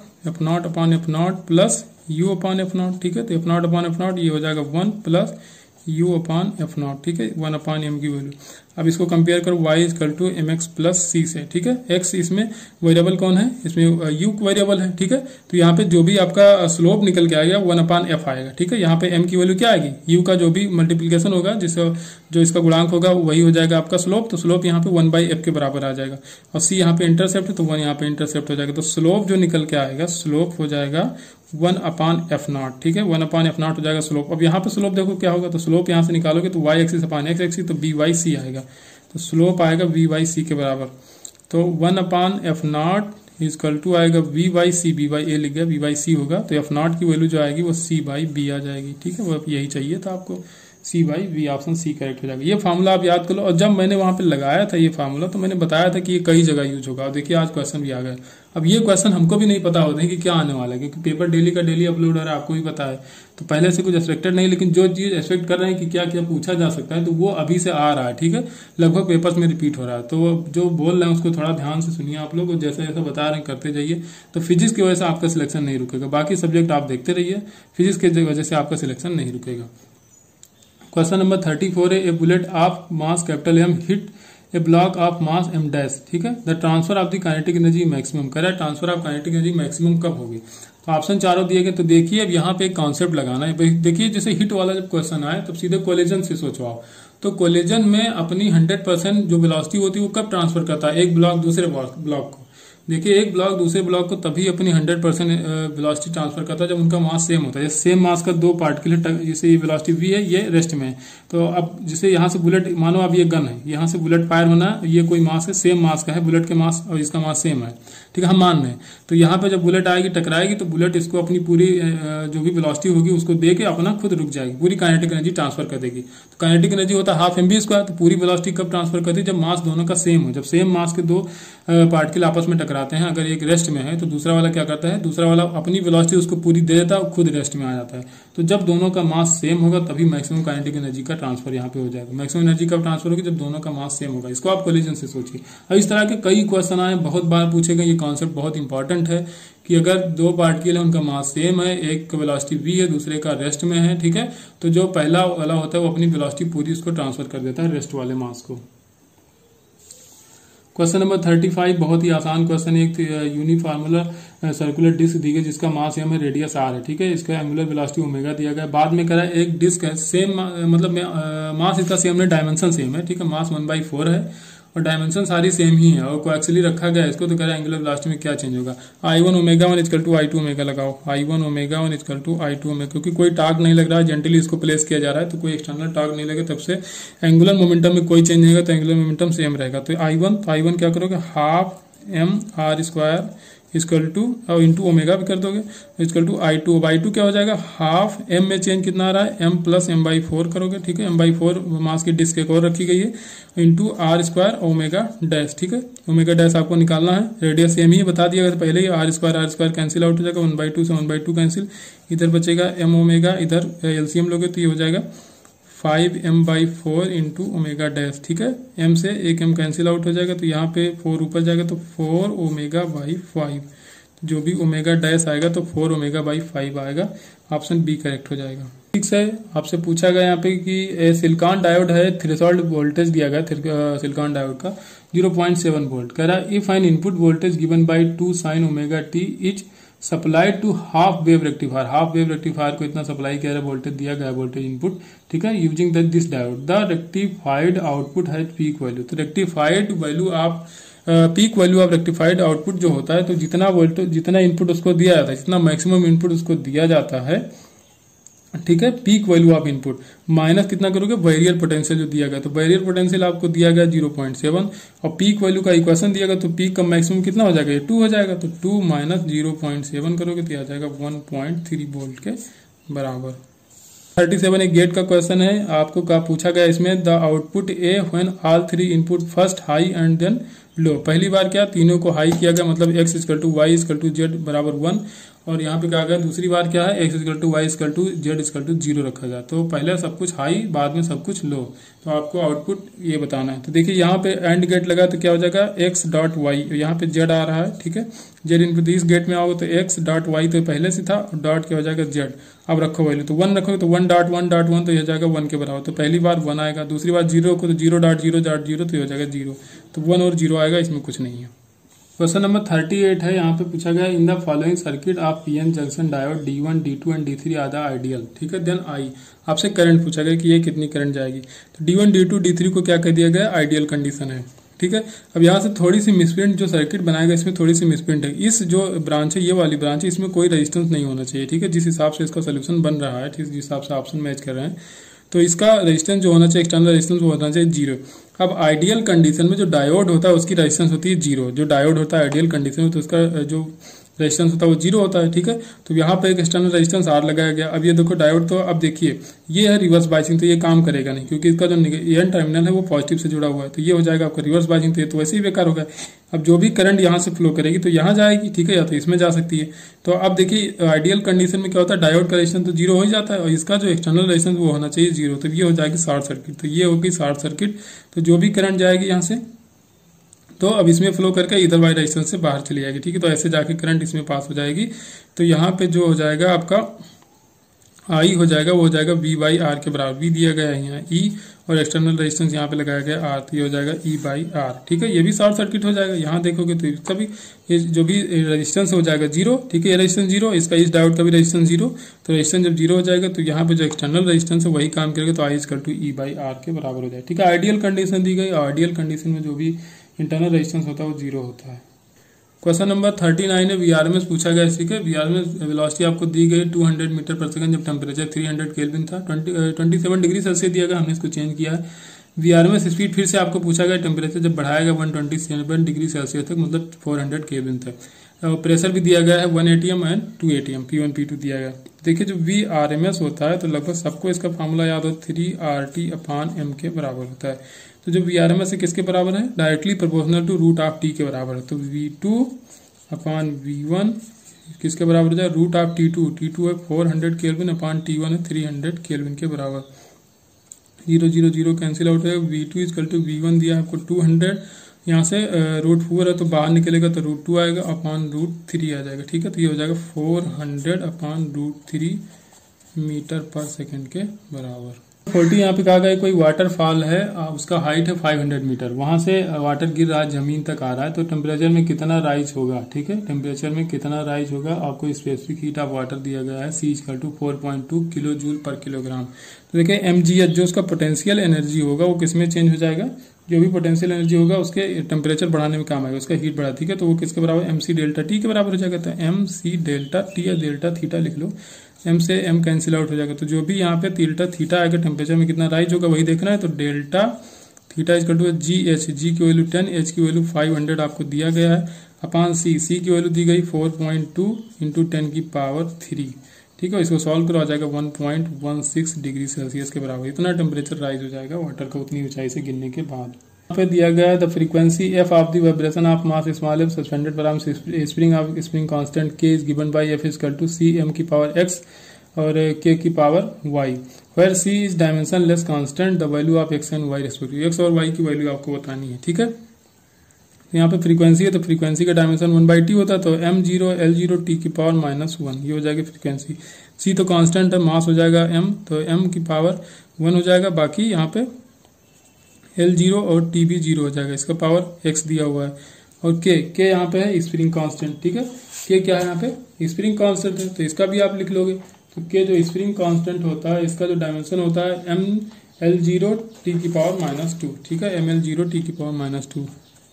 f0 plus u upon f0, ठीक है, तो f0 अपॉन f0 ये हो जाएगा 1 प्लस u अपॉन f0, ठीक है, 1/m की वैल्यू। अब इसको कंपेयर करो y equal to mx plus c से, ठीक है, x इसमें वेरिएबल कौन है, इसमें u वेरिएबल है, ठीक है, तो यहाँ पे जो भी आपका स्लोप निकल के आएगा 1/f आएगा, ठीक है, यहाँ पे m की वैल्यू क्या आएगी, u का जो भी मल्टीप्लीकेशन होगा जिससे जो इसका गुणांक होगा वही हो जाएगा आपका स्लोप, तो स्लोप यहाँ पे 1/f के बराबर आ जाएगा, और c यहाँ पे इंटरसेप्ट है तो 1 यहाँ पे इंटरसेप्ट हो जाएगा, तो स्लोप जो निकल के आएगा स्लोप हो जाएगा 1/f0, ठीक है, 1/f0 हो जाएगा स्लोप। अब यहाँ पे स्लोप देखो क्या होगा, तो स्लोप यहाँ से निकालोगे तो y axis upon x axis, तो b/c आएगा, तो स्लोप आएगा v/c के बराबर, तो 1/f0 इक्वल टू आएगा v/c, b/a लिख गया, v/c होगा, तो f0 की वैल्यू जो आएगी वो c/b आ जाएगी, ठीक है, वो यही चाहिए था आपको, c/b, ऑप्शन सी करेक्ट हो जाएगा। ये फार्मूला आप याद कर लो, और जब मैंने वहां पे लगाया था ये फार्मूला तो मैंने बताया था कि ये कई जगह यूज होगा, और देखिए आज क्वेश्चन भी आ गया। अब ये क्वेश्चन हमको भी नहीं पता होता है कि क्या आने वाला है, क्योंकि पेपर डेली का डेली अपलोड हो रहा है, आपको भी पता है, तो पहले से कुछ एक्सपेक्टेड नहीं, लेकिन जो चीज एक्सपेक्ट कर रहे हैं कि क्या क्या पूछा जा सकता है तो वो अभी से आ रहा है, ठीक है, लगभग पेपर्स में रिपीट हो रहा है, तो जो बोल रहे हैं उसको थोड़ा ध्यान से सुनिए आप लोग, जैसा जैसा बता रहे हैं करते जाइए, तो फिजिक्स की वजह से आपका सिलेक्शन नहीं रुकेगा, बाकी सब्जेक्ट आप देखते रहिए, फिजिक्स की वजह से आपका सिलेक्शन नहीं रुकेगा। क्वेश्चन नंबर 34 है, a bullet of mass capital M hit a block of mass m dash, ठीक है, the transfer of the kinetic energy maximum, कह रहा है transfer of kinetic energy maximum कब होगी, तो ऑप्शन चारों दिए गए। तो देखिए अब यहाँ पे एक कॉन्सेप्ट लगाना है, देखिए जैसे हिट वाला जब क्वेश्चन आए तब सीधे कोलिजन से सोचो आप, तो कोलिजन में अपनी 100% जो वेलोसिटी होती है वो कब ट्रांसफर करता है, एक ब्लॉक दूसरे ब्लॉक को, देखिए एक ब्लॉक दूसरे ब्लॉक को तभी अपनी 100% वेलोसिटी ट्रांसफर करता है जब उनका मास सेम होता है, जैसे सेम मास का दो पार्टिकल, जैसे ये वेलोसिटी v है, ये रेस्ट में है, तो अब जैसे यहाँ से बुलेट, मानो अब ये गन है, यहाँ से बुलेट फायर होना, ये कोई मास है, सेम मास का है, बुलेट के मास और इसका मास सेम है, ठीक है, हम मान रहे हैं, तो यहाँ पे जब बुलेट आएगी टकराएगी तो बुलेट इसको अपनी पूरी जो भी वेलोसिटी होगी उसको दे के अपना खुद रुक जाएगी, पूरी काइनेटिक एनर्जी ट्रांसफर कर देगी, तो काइनेटिक एनर्जी होता है हाफ mv², तो पूरी वेलोसिटी कब ट्रांसफर करती है, जब मास दोनों का सेम हो, जब सेम मास के दो पार्टिकल आपस में टकराते हैं, अगर एक रेस्ट में है तो दूसरा वाला क्या करता है, दूसरा वाला अपनी वेलोसिटी उसको पूरी दे देता है और खुद रेस्ट में आ जाता है, तो जब दोनों का मास सेम होगा तभी मैक्सिमम काइनेटिक एनर्जी का ट्रांसफर यहाँ पे हो जाएगा, मैक्सिमम एनर्जी कब ट्रांसफर होगी, जब दोनों का मास सेम होगा, इसको आप कोलिजन से सोचिए। अब इस तरह के कई क्वेश्चन आए, बहुत बार पूछे गए, ये कॉन्सेप्ट बहुत इंपॉर्टेंट है कि अगर दो पार्टिकल है उनका मास सेम है, एक का वेलोसिटी v है दूसरे का रेस्ट में है, ठीक है, तो जो पहला वाला होता है वो अपनी वेलोसिटी पूरी उसको ट्रांसफर कर देता है रेस्ट वाले मास को। क्वेश्चन नंबर 35 बहुत ही आसान क्वेश्चन, एक यूनिफॉर्मुलर सर्कुलर डिस्क दी गई जिसका मास m है, रेडियस r है, ठीक है, इसका एंगुलर वेलोसिटी ओमेगा दिया गया, बाद में कह रहा है एक डिस्क है सेम, मतलब मास इसका सेम है, डायमेंशन सेम है, ठीक है, मास 1/4 है और डायमेंशन सारी सेम ही है और कोएक्सियली रखा गया है इसको, तो कह रहा है एंगुलर वेलोसिटी में क्या चेंज होगा, I1 omega 1 equal to I2 omega लगाओ, I1 omega 1 equal to I2 omega, क्योंकि कोई टार्क नहीं लग रहा है, जेंटली इसको प्लेस किया जा रहा है, तो कोई एक्सटर्नल टार्क नहीं लगे, तब से एंगुलर मोमेंटम में कोई चेंज नहीं होगा, तो एंगुलर मोमेंटम सेम रहेगा, तो I1 क्या करोगे, half m r² equal to और इंटू ओमेगा भी कर दोगे, इक्वल टू I2 क्या हो जाएगा, हाफ m में चेंज कितना आ रहा है, m प्लस m/4 करोगे, ठीक है, m/4 मास की डिस्क एक और रखी गई है, इंटू r² ओमेगा डैश, ठीक है, ओमेगा डैश आपको निकालना है, रेडियस सेम ही बता दिया पहले ही, r² कैंसिल आउट हो जाएगा, 1/2 से 1/2 कैंसिल, इधर बचेगा m ओमेगा, इधर एलसीएम लोगे तो ये हो जाएगा 5m/4 इंटू ओमेगा डैश, ठीक है, m से एक m कैंसिल आउट हो जाएगा, तो यहाँ पे 4 ऊपर जाएगा तो 4 ओमेगा/5, जो भी ओमेगा डैश आएगा तो 4 ओमेगा बाई 5 आएगा। ऑप्शन बी करेक्ट हो जाएगा। ठीक है, आपसे पूछा गया यहाँ पे कि सिलिकॉन डायोड है, थ्रेशोल्ड वोल्टेज दिया गया सिलिकॉन डायोड का 0.7 वोल्ट। कह रहा है if an input voltage given by 2 sine omega T is supplied to half wave rectifier. Half wave rectifier को इतना सप्लाई किया वोल्टेज दिया गया वोल्टेज इनपुट, ठीक है, using this diode the rectified output has peak value. तो rectified value आप peak value of rectified output जो होता है, तो जितना वोल्टेज जितना इनपुट उसको दिया जाता है, जितना मैक्सिमम इनपुट उसको दिया जाता है, ठीक है, peak value of input minus कितना करोगे बैरियर पोटेंशियल जो दिया गया, तो बैरियर पोटेंशियल आपको दिया गया 0.7 और पीक वैल्यू का इक्वेशन दिया गया, तो पीक का मैक्सिमम कितना हो जाएगा, 2 हो जाएगा। तो 2 माइनस 0.7 करोगे तो आ जाएगा 1.3 वोल्ट के बराबर। 37 एक गेट का क्वेश्चन है, आपको क्या पूछा गया इसमें, the output a when all 3 input first high and then low. पहली बार क्या तीनों को हाई किया गया, मतलब x equal to Y equal to Z बराबर 1, और यहाँ पे क्या गया दूसरी बार क्या है, x equal to Y equal to Z equal to 0 रखा गया। तो पहले सब कुछ हाई, बाद में सब कुछ लो, तो आपको आउटपुट ये बताना है। तो देखिए यहाँ पे एंड गेट लगा तो क्या हो जाएगा x डॉट वाई, यहाँ पे z आ रहा है, ठीक है, जेड इनपुट इस गेट में आओगे तो x डॉट वाई तो पहले से था, डॉट क्या हो जाएगा z। अब रखो वैल्यू तो 1 रखोगे तो 1.1.1 तो ये हो जाएगा 1 के बराबर। तो पहली बार 1 आएगा, दूसरी बार 0 रखो तो 0.0.0 तो ये हो जाएगा 0, तो 1 और 0 आएगा, इसमें कुछ नहीं है। क्वेश्चन नंबर 38 है, यहाँ पे पूछा गया in the following circuit of PN junction diode D1 D2 and D3 are the ideal. ठीक है, देन आई आपसे करंट पूछा गया कि ये कितनी करंट जाएगी, तो D1 D2 D3 को क्या कह दिया गया, आइडियल कंडीशन है। ठीक है, अब यहाँ से थोड़ी सी मिसप्रिंट जो सर्किट बनाएगा इसमें थोड़ी सी मिसप्रिंट है। इस जो ब्रांच है, ये वाली ब्रांच है, इसमें कोई रेजिस्टेंस नहीं होना चाहिए। ठीक है, जिस हिसाब से इसका सोल्यूशन बन रहा है, जिस हिसाब से ऑप्शन मैच कर रहे हैं, तो इसका रेजिस्टेंस जो होना चाहिए, एक्सटर्नल रेजिस्टेंस वो होना चाहिए 0। अब आइडियल कंडीशन में जो डायोड होता है उसकी रेजिस्टेंस होती है 0। जो डायोड होता है आइडियल कंडीशन में तो उसका जो रेजिस्टेंस होता है वो 0 होता है। ठीक है, तो यहाँ पे एक एक्सटर्नल रेजिस्टेंस R लगाया गया। अब ये देखो डायोड, तो अब देखिए ये है रिवर्स बाइसिंग, तो ये काम करेगा नहीं क्योंकि इसका जो एन टर्मिनल है वो पॉजिटिव से जुड़ा हुआ है, तो ये हो जाएगा आपका रिवर्स बाइसिंग, तो ये तो वैसे ही बेकार होगा। अब जो भी करंट यहाँ से फ्लो करेगी तो यहाँ जाएगी, ठीक है, या तो इसमें जा सकती है। तो अब देखिए आइडियल कंडीशन में क्या होता है, डायोड का रेजिस्टेंस तो 0 हो ही जाता है और इसका जो एक्सटर्नल रेजिस्टेंस वो होना चाहिए 0, तो ये हो जाएगी शॉर्ट सर्किट। तो ये होगी शॉर्ट सर्किट, तो जो भी करंट जाएगी यहाँ से तो अब इसमें फ्लो करके इधर वाले रेजिस्टेंस से बाहर चली जाएगी। ठीक है, तो ऐसे जाके करंट इसमें पास हो जाएगी। तो यहाँ पे जो हो जाएगा आपका आई हो जाएगा, वो हो जाएगा V बाई आर के बराबर। V दिया गया है यहाँ E और एक्सटर्नल रेजिस्टेंस यहाँ पे लगाया गया R, तो ये हो जाएगा E बाई आर। ठीक है, ये भी शॉर्ट सर्किट हो जाएगा। यहाँ देखोगे तो इसका भी ये जो भी रेजिस्टेंस हो जाएगा 0। ठीक है, ये रेजिस्टेंस 0, इसका इस डायोड का भी रेजिस्टेंस 0। तो रेजिस्टेंस जब 0 हो जाएगा तो यहाँ पे जो एक्सटर्नल रेजिस्टेंस है वही काम करेगा, तो I equal to E by R के बराबर हो जाएगा। ठीक है, आइडियल कंडीशन दी गई, आइडियल कंडीशन में जो भी इंटरनल रेजिस्टेंस होता है वो 0 होता है। क्वेश्चन नंबर 39 है, वीआरएमएस पूछा गया। ठीक है, वीआरएमएस वेलोसिटी आपको दी गई 200 मीटर पर सेकंड जब टेम्परेचर 300 केल्विन था, 27 डिग्री सेल्सियस दिया गया, हमने इसको चेंज किया है। वीआरएमएस स्पीड फिर से आपको पूछा गया, टेम्परेचर जब बढ़ाएगा 127 डिग्री सेल्सियस तक, मतलब 400 केल्विन तक। प्रेशर भी दिया गया है 1 atm and 2 atm, P1 P2 दिया गया। देखिए जो वीआरएमएस होता है तो लगभग सबको इसका फॉर्मूला याद हो, 3RT/m के बराबर होता है। तो जो वीआरएमएस है किसके बराबर है, directly proportional to root of T के बराबर है। तो V2/V1 किसके बराबर हो जाए, रूट ऑफ T2 है 400 केल्विन अपॉन T1 है 300 केल्विन के बराबर। 0 0 0 कैंसिल आउट है। V2 इक्वल टू V1 दिया आपको 200, यहाँ से रूट 4 है तो बाहर निकलेगा तो रूट 2 आएगा अपॉन रूट 3 आ जाएगा। ठीक है, तो ये हो जाएगा 400 अपॉन रूट 3 मीटर पर सेकंड के बराबर। 40 यहाँ पे कहा गया कोई वाटरफॉल है, उसका हाइट है 500 मीटर, वहां से वाटर गिर रहा है, जमीन तक आ रहा है, तो टेम्परेचर में कितना राइज होगा। ठीक है, टेम्परेचर में कितना राइज होगा, आपको स्पेसिफिक हीट ऑफ वाटर दिया गया है, C equal to 4.2 kilo joule पर किलोग्राम। तो देखिए mgh जो उसका पोटेंशियल एनर्जी होगा वो किसमें चेंज हो जाएगा, जो भी पोटेंशियल एनर्जी होगा उसके टेम्परेचर बढ़ाने में काम आएगा, उसका हीट बढ़ा। ठीक है, तो वो किसके बराबर, mc डेल्टा T के बराबर हो जाएगा। तो mc डेल्टा T या डेल्टा थीटा लिख लो, m से m कैंसिल आउट हो जाएगा। तो जो भी यहाँ पे डेल्टा थीटा आएगा, टेम्परेचर में कितना राइज होगा वही देखना है। तो delta theta equal to GH, G की वैल्यू 10, H की वैल्यू 500 आपको दिया गया है, अपॉन C की वैल्यू दी गई 4.2 इंटू 10 की पावर 3। ठीक है, इसको सॉल्व करो, आ जाएगा 1.16 डिग्री सेल्सियस के बराबर। इतना टेम्परेचर राइज हो जाएगा वाटर का उतनी ऊंचाई से गिरने के बाद। यहाँ पे दिया गया है the frequency f of the vibration of mass small m suspended from spring of spring constant k is given by f equal to cm की पावर x और k की power y, where c is dimensionless constant the value of x and y respective. x और y की value आपको बतानी है। ठीक है, तो यहाँ पे फ्रीक्वेंसी है तो फ्रीक्वेंसी का डायमेंशन 1/t होता है, तो m0 L0 t की पावर -1 ये हो जाएगी फ्रीक्वेंसी। c तो कांस्टेंट है, मास हो जाएगा m, तो m की पावर 1 हो जाएगा। बाकी यहाँ पे L0 और t भी 0 हो जाएगा, इसका पावर x दिया हुआ है। और k यहाँ पे है स्प्रिंग कांस्टेंट, ठीक है। k क्या है यहाँ पे स्प्रिंग कांस्टेंट है, तो इसका भी आप लिख लोगे। तो k जो स्प्रिंग कांस्टेंट होता है इसका जो डायमेंशन होता है mL0 t की पावर -2, ठीक है। mL0 t की पावर -2,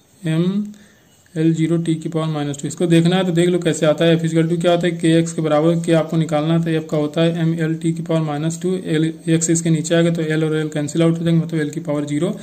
mL0 t की पावर -2। इसको देखना है तो देख लो कैसे आता है। f क्या होता है kx के बराबर k आपको निकालना है, तो f का होता है mL t की पावर -2, x इसके नीचे आएगा तो l और l कैंसिल आउट हो जाएंगे, मतलब l की पावर 0,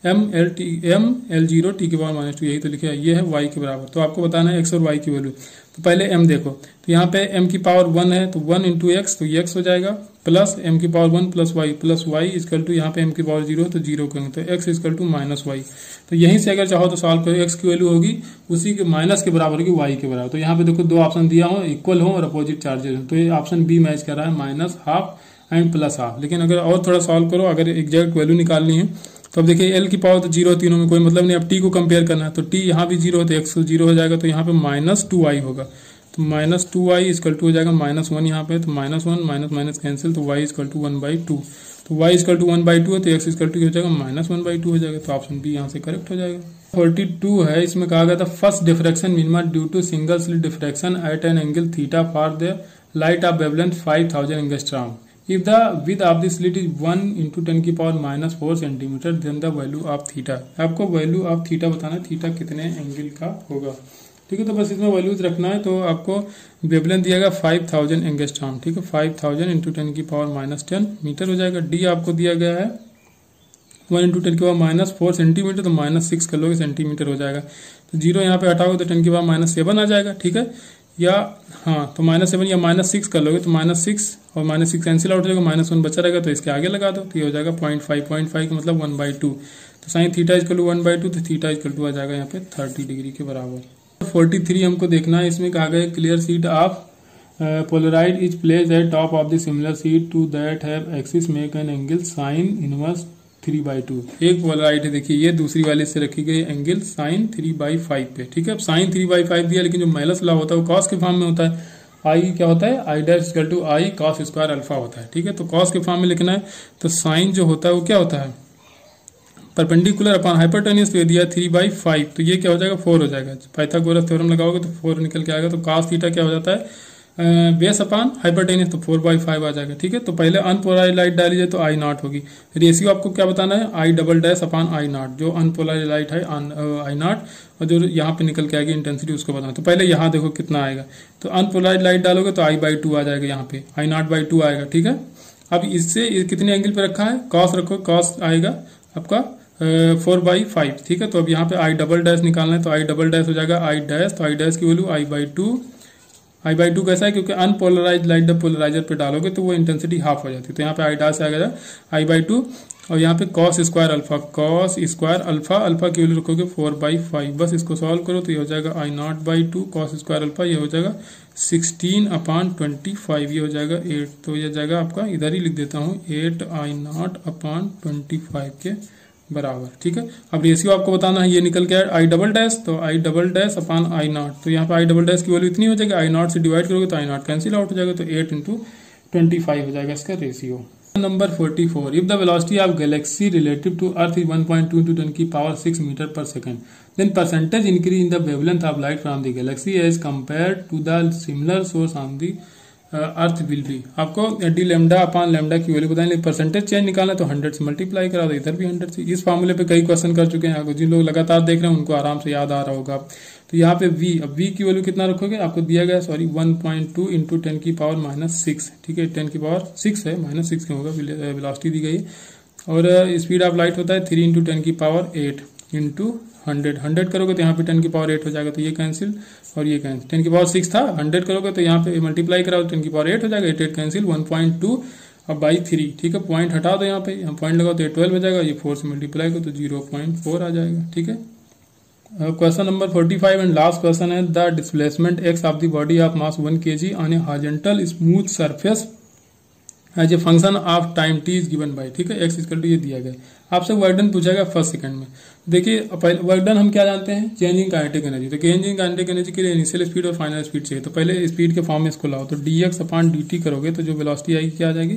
mL0 t की पावर -2 यही तो लिखा है, ये है y के बराबर। तो आपको बताना है x और y की वैल्यू। तो पहले m देखो, तो यहाँ पे m की पावर 1 है तो 1 इंटू एक्स, तो ये x हो जाएगा, प्लस m की power 1 plus y equal to यहाँ पे m की पावर 0 तो 0 करेंगे, तो x इक्वल टू -y। तो यहीं से अगर चाहो तो सॉल्व करो, x की वैल्यू होगी उसी के माइनस के बराबर होगी y के बराबर। तो यहाँ पे देखो दो ऑप्शन दिया हो, इक्वल हो और अपोजिट चार्जेस हो, तो ये ऑप्शन बी मैच कर रहा है -½ एंड +½ लेकिन अगर और थोड़ा सॉल्व करो, अगर एग्जैक्ट वैल्यू निकालनी है तो अब देखिए l की पावर तो 0 तीनों में कोई मतलब नहीं, अब t को कंपेयर करना है तो t यहाँ भी 0 तो x 0 हो जाएगा, तो यहाँ पे -2y होगा, तो -2y इक्वल टू हो जाएगा -1 यहाँ पे, तो -1 माइनस कैंसिल, तो y इक्वल टू 1/2, तो y इक्वल टू 1/2 है तो x इक्वल टू हो जाएगा -1/2 हो जाएगा, तो ऑप्शन बी यहाँ से करेक्ट हो जाएगा। 42 है, इसमें कहा गया था first diffraction minima due to single slit diffraction at an angle theta for the light of wavelength 5000 angstrom. If the width of the slit is 1 × 10⁻⁴ centimeter then the value of theta। आपको value of theta बताना है, theta कितने angle का होगा, ठीक है। तो बस इसमें वैल्यूज रखना है, तो आपको वेवलेंथ दिया गया 5000 एंगस्ट्रॉम, ठीक है। 5000 × 10⁻⁻10 मीटर हो जाएगा। डी आपको दिया गया है 1 × 10⁻⁴ सेंटीमीटर, तो -6 कर लोगे सेंटीमीटर हो जाएगा। तो 0 यहाँ पे हटाओगे तो 10⁻⁷ आ जाएगा, ठीक है। या हाँ तो -7 या -6 कर लोगे तो -6 और -6 कैंसिल आउट हो जाएगा, -1 बचा रहेगा, तो इसके आगे लगा दो तो ये हो जाएगा 0.5 का मतलब 1/2। तो साइन थीटा इक्वल टू 1/2, तो थीटा इक्वल टू आ जाएगा यहाँ पे 30 डिग्री के बराबर। 43 हमको देखना है, इसमें कहा गया clear sheet of polaroid is placed at top of the similar sheet to that have axis make an angle sine inverse 3/2। एक पोलराइड है, देखिए ये दूसरी वाले से रखी गई एंगल साइन 3/5 पे, ठीक है। अब साइन 3/5 दिया, लेकिन जो माइनस लॉ होता है वो कॉस के फॉर्म में होता है। आई क्या होता है, I dash equal to I cos square alpha होता है, ठीक है। तो कॉस के फॉर्म में लिखना है, तो साइन जो होता है वो क्या होता है, परपेंडिकुलर अपॉन हाइपोटेन्यूज, तो ये दिया 3/5, तो ये क्या हो जाएगा 4 हो जाएगा। पाइथागोरस थ्योरम लगाओगे तो 4 निकल के आएगा। तो कॉस थीटा क्या हो जाता है बेस अपॉन हाइपोटेन्यूज, तो 4/5 आ जाएगा, ठीक है। तो पहले अनपोलराइज्ड लाइट डाली जाए तो I0 होगी। रेशियो आपको क्या बताना है, I double dash upon I0, जो अनपोलराइज्ड लाइट है I0 और जो यहाँ पे निकल के आएगी इंटेंसिटी उसको बताना। तो पहले यहाँ देखो कितना आएगा, तो अनपोलराइज्ड लाइट डालोगे तो I/2 आ जाएगा, यहाँ पे I0/2 आएगा, ठीक है। अब इससे कितने एंगल पे रखा है, कॉस रखो, कॉस आएगा आपका 4/5, ठीक है। तो अब यहाँ पे I डबल डैश निकालना है, तो I डबल डैश हो जाएगा I डैश, तो I डैश की वैल्यू I/2 कैसा है, क्योंकि अनपोलराइज्ड लाइट जब पोलराइजर पे डालोगे तो वो इंटेंसिटी हाफ हो जाती है, तो यहाँ पे I डैश आएगा I/2 और यहाँ पे कॉस स्क्वायर अल्फा, अल्फा की वैल्यू रखोगे 4/5, बस इसको सॉल्व करो तो ये हो जाएगा I0/2 कॉस स्क्वायर अल्फा, ये हो जाएगा 16/25, ये हो जाएगा 8, तो ये जाएगा आपका, इधर ही लिख देता हूँ 8I0/25 के बराबर, ठीक है। अब रेशियो आपको बताना है, ये निकल के I डबल डैश, तो I double dash upon I0, तो यहाँ पे I डबल डैश की वैल्यू इतनी हो जाएगी, I0 से डिवाइड करोगे तो I0 कैंसिल आउट हो जाएगा, तो 8 × 25 हो जाएगा इसका ratio. Number 44, if the velocity of galaxy relative to earth is 1.2 × 10⁻⁶ meter पर second, then percentage increase in the wavelength of light from the galaxy as compared to the similar source on the earth will be. आपको D lambda upon lambda की value बताएंगे, percentage change निकालना तो 100 से multiply करा दो, इधर भी 100 से। इस फॉर्मूले पे कई क्वेश्चन कर चुके हैं, जिन लोग लगातार देख रहे हैं उनको आराम से याद आ रहा होगा। तो यहाँ पे v, अब v की वैल्यू कितना रखोगे, आपको दिया गया 1.2 × 10⁻�6, ठीक है। 10⁻6 है, -6 क्यों होगा, वेलोसिटी दी गई है। और स्पीड ऑफ लाइट होता है 3 × 10⁸ इंटू 100 करोगे तो यहाँ पे 10⁸ हो जाएगा, तो ये कैंसिल और ये कैंसिल। 10⁶ था, 100 करोगे तो यहाँ पे मल्टीप्लाई कराओ 10⁸ हो जाएगा, 8 कैंसिल, 1.2 अब बाई 3, ठीक है। पॉइंट हटा दो, यहाँ पे पॉइंट लगाओ तो ये 12 हो जाएगा, ये 4 से मल्टीप्लाई करो तो 0.4 आ जाएगा, ठीक है। Question number 45 and last question है, the displacement x of the body of mass 1 kg on a horizontal smooth surface as a function of time T is given by, ठीक है, एक्स इक्वल टू ये दिया गया। आपसे work done पूछा गया first second में। देखिए वर्क डन हम क्या जानते हैं, चेंजिंग काइनेटिक एनर्जी। तो चेंजिंग काइनेटिक एनर्जी के लिए इनिशियल स्पीड और फाइनल स्पीड चाहिए। तो पहले स्पीड के फॉर्म में इसको लाओ, तो dx अपॉन dt करोगे तो जो वेलोसिटी आएगी क्या आ जाएगी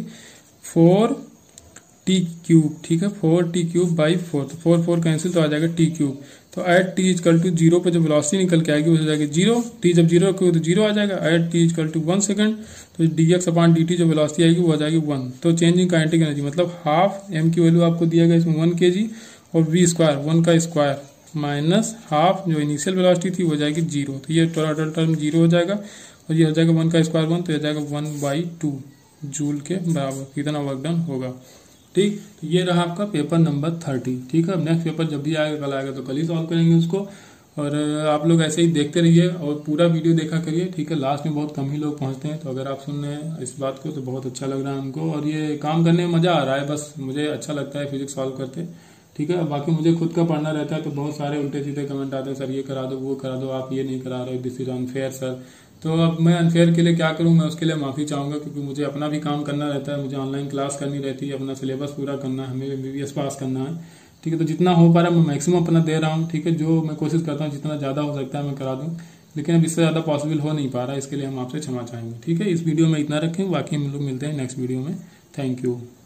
4t क्यूब, ठीक है, 4t क्यूब बाई 4, तो 4 4 कैंसिल तो आ जाएगा t क्यूब। तो एट t इक्वल टू 0 पर जो वेलोसिटी निकल के आएगी वो हो जाएगी 0, t जब 0 रखोगे तो 0 आ जाएगा। At t equal to 1 second, तो dx अपॉन dt जो वेलोसिटी आएगी वो आ जाएगी 1। तो चेंजिंग काइनेटिक एनर्जी मतलब हाफ m की वैल्यू आपको दिया गया इसमें 1 kg और v स्क्वायर 1 का स्क्वायर माइनस हाफ जो इनिशियल वेलोसिटी थी वो जाएगी 0। तो ये टोटल टर्म 0 हो जाएगा और ये हो जाएगा 1 का स्क्वायर 1, तो ये जाएगा 1/2 जूल के बराबर। कितना वर्क डन होगा, ठीक। तो ये रहा आपका पेपर नंबर 30, ठीक है। अब नेक्स्ट पेपर जब भी आएगा, कल आएगा तो कल ही सॉल्व करेंगे उसको। और आप लोग ऐसे ही देखते रहिए और पूरा वीडियो देखा करिए, ठीक है। लास्ट में बहुत कम ही लोग पहुंचते हैं, तो अगर आप सुन रहे हैं इस बात को तो बहुत अच्छा लग रहा है हमको और ये काम करने में मजा आ रहा है। बस मुझे अच्छा लगता है फिजिक्स सॉल्व करते, ठीक है। बाकी मुझे खुद का पढ़ना रहता है तो बहुत सारे उल्टे सीधे कमेंट आते हैं, सर ये करा दो वो करा दो, आप ये नहीं करा रहे, दिस इज अनफेयर सर। तो अब मैं अनफेयर के लिए क्या करूं, मैं उसके लिए माफी चाहूंगा क्योंकि मुझे अपना भी काम करना रहता है, मुझे ऑनलाइन क्लास करनी रहती है, अपना सिलेबस पूरा करना है, हमें MBBS पास करना है, ठीक है। तो जितना हो पा रहा है मैं मैक्सिमम अपना दे रहा हूँ, ठीक है। जो मैं कोशिश करता हूँ जितना ज्यादा हो सकता है मैं करा दूं, लेकिन अब इससे ज्यादा पॉसिबल हो नहीं पा रहा है, इसके लिए हम आपसे क्षमा चाहेंगे, ठीक है। इस वीडियो में इतना रखें, बाकी हम लोग मिलते हैं नेक्स्ट वीडियो में। Thank you.